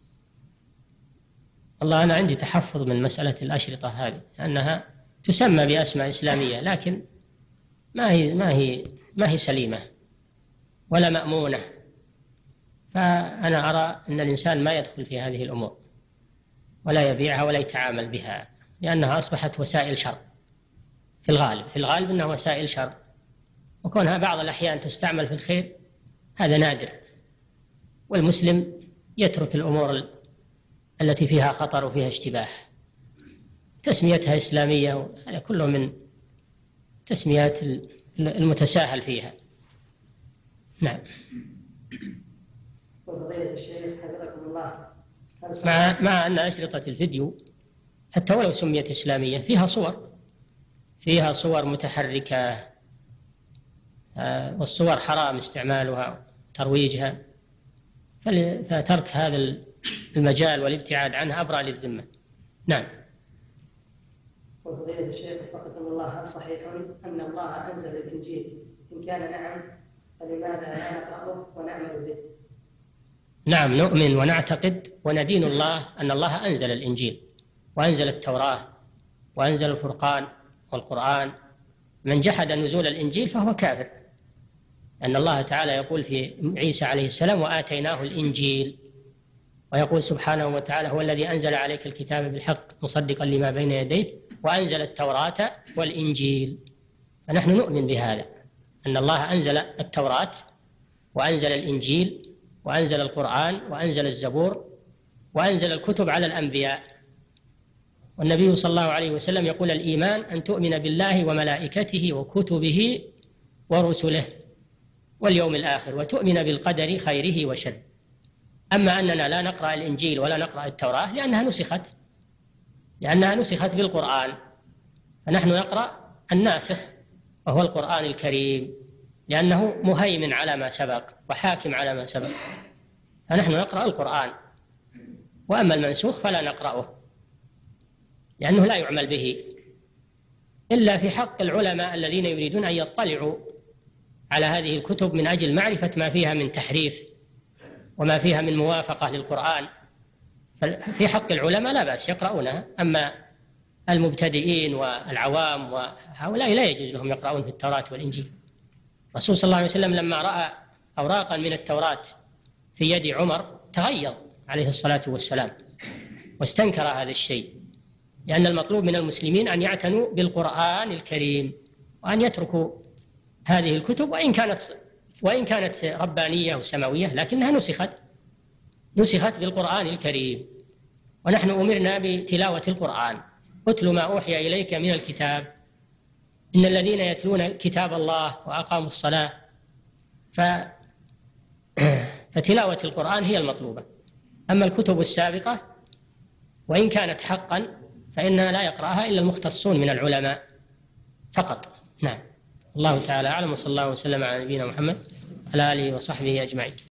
Speaker 3: والله أنا عندي تحفظ من مسألة الأشرطة هذه، أنها تسمى بأسماء إسلامية لكن ما هي ما هي ما هي سليمة ولا مأمونة، فأنا أرى أن الإنسان ما يدخل في هذه الأمور ولا يبيعها ولا يتعامل بها، لأنها أصبحت وسائل شر في الغالب، في الغالب أنها وسائل شر، وكونها بعض الأحيان تستعمل في الخير هذا نادر، والمسلم يترك الأمور التي فيها خطر وفيها اشتباه. تسميتها إسلامية هذا كله من تسميات المتساهل فيها. نعم.
Speaker 2: وفضيلة الشيخ حفظكم الله،
Speaker 3: مع مع أن أشرطة الفيديو حتى ولو سميت إسلامية فيها صور فيها صور متحركة، والصور حرام استعمالها وترويجها، فترك هذا المجال والابتعاد عنها أبرأ للذمة. نعم.
Speaker 2: وفضيلة الشيخ وفقكم الله، هل صحيح أن الله أنزل الإنجيل؟ إن كان نعم فلماذا لا نقرأه ونعمل به؟
Speaker 3: نعم، نؤمن ونعتقد وندين الله أن الله أنزل الإنجيل وأنزل التوراة وأنزل الفرقان والقرآن. من جحد نزول الإنجيل فهو كافر، أن الله تعالى يقول في عيسى عليه السلام وآتيناه الإنجيل، ويقول سبحانه وتعالى هو الذي أنزل عليك الكتاب بالحق مصدقا لما بين يديه وأنزل التوراة والإنجيل. فنحن نؤمن بهذا، أن الله أنزل التوراة وأنزل الإنجيل وأنزل القرآن وأنزل الزبور وأنزل الكتب على الأنبياء. والنبي صلى الله عليه وسلم يقول الإيمان أن تؤمن بالله وملائكته وكتبه ورسله واليوم الآخر وتؤمن بالقدر خيره وشره. أما أننا لا نقرأ الإنجيل ولا نقرأ التوراة لأنها نسخت لأنها نسخت بالقرآن، فنحن نقرأ الناسخ وهو القرآن الكريم، لأنه مهيمن على ما سبق وحاكم على ما سبق، فنحن نقرأ القرآن. وأما المنسوخ فلا نقرأه لأنه لا يعمل به إلا في حق العلماء الذين يريدون أن يطلعوا على هذه الكتب من أجل معرفة ما فيها من تحريف وما فيها من موافقة للقرآن، في حق العلماء لا بأس يقرؤونها. أما المبتدئين والعوام وهؤلاء لا يجوز لهم يقرؤون في التوراة والإنجيل. الرسول صلى الله عليه وسلم لما رأى أوراقا من التوراة في يد عمر تغيظ عليه الصلاة والسلام واستنكر هذا الشيء، لأن المطلوب من المسلمين أن يعتنوا بالقرآن الكريم وأن يتركوا هذه الكتب وإن كانت وإن كانت ربانية وسماوية لكنها نسخت نسخت بالقرآن الكريم. ونحن أمرنا بتلاوة القرآن، اتل ما أوحي إليك من الكتاب إن الذين يتلون كتاب الله وأقاموا الصلاة. ف... فتلاوة القرآن هي المطلوبة. أما الكتب السابقة وإن كانت حقا فإنها لا يقرأها إلا المختصون من العلماء فقط. نعم. الله تعالى أعلم، وصلى الله وسلم على نبينا محمد وعلى آله وصحبه أجمعين.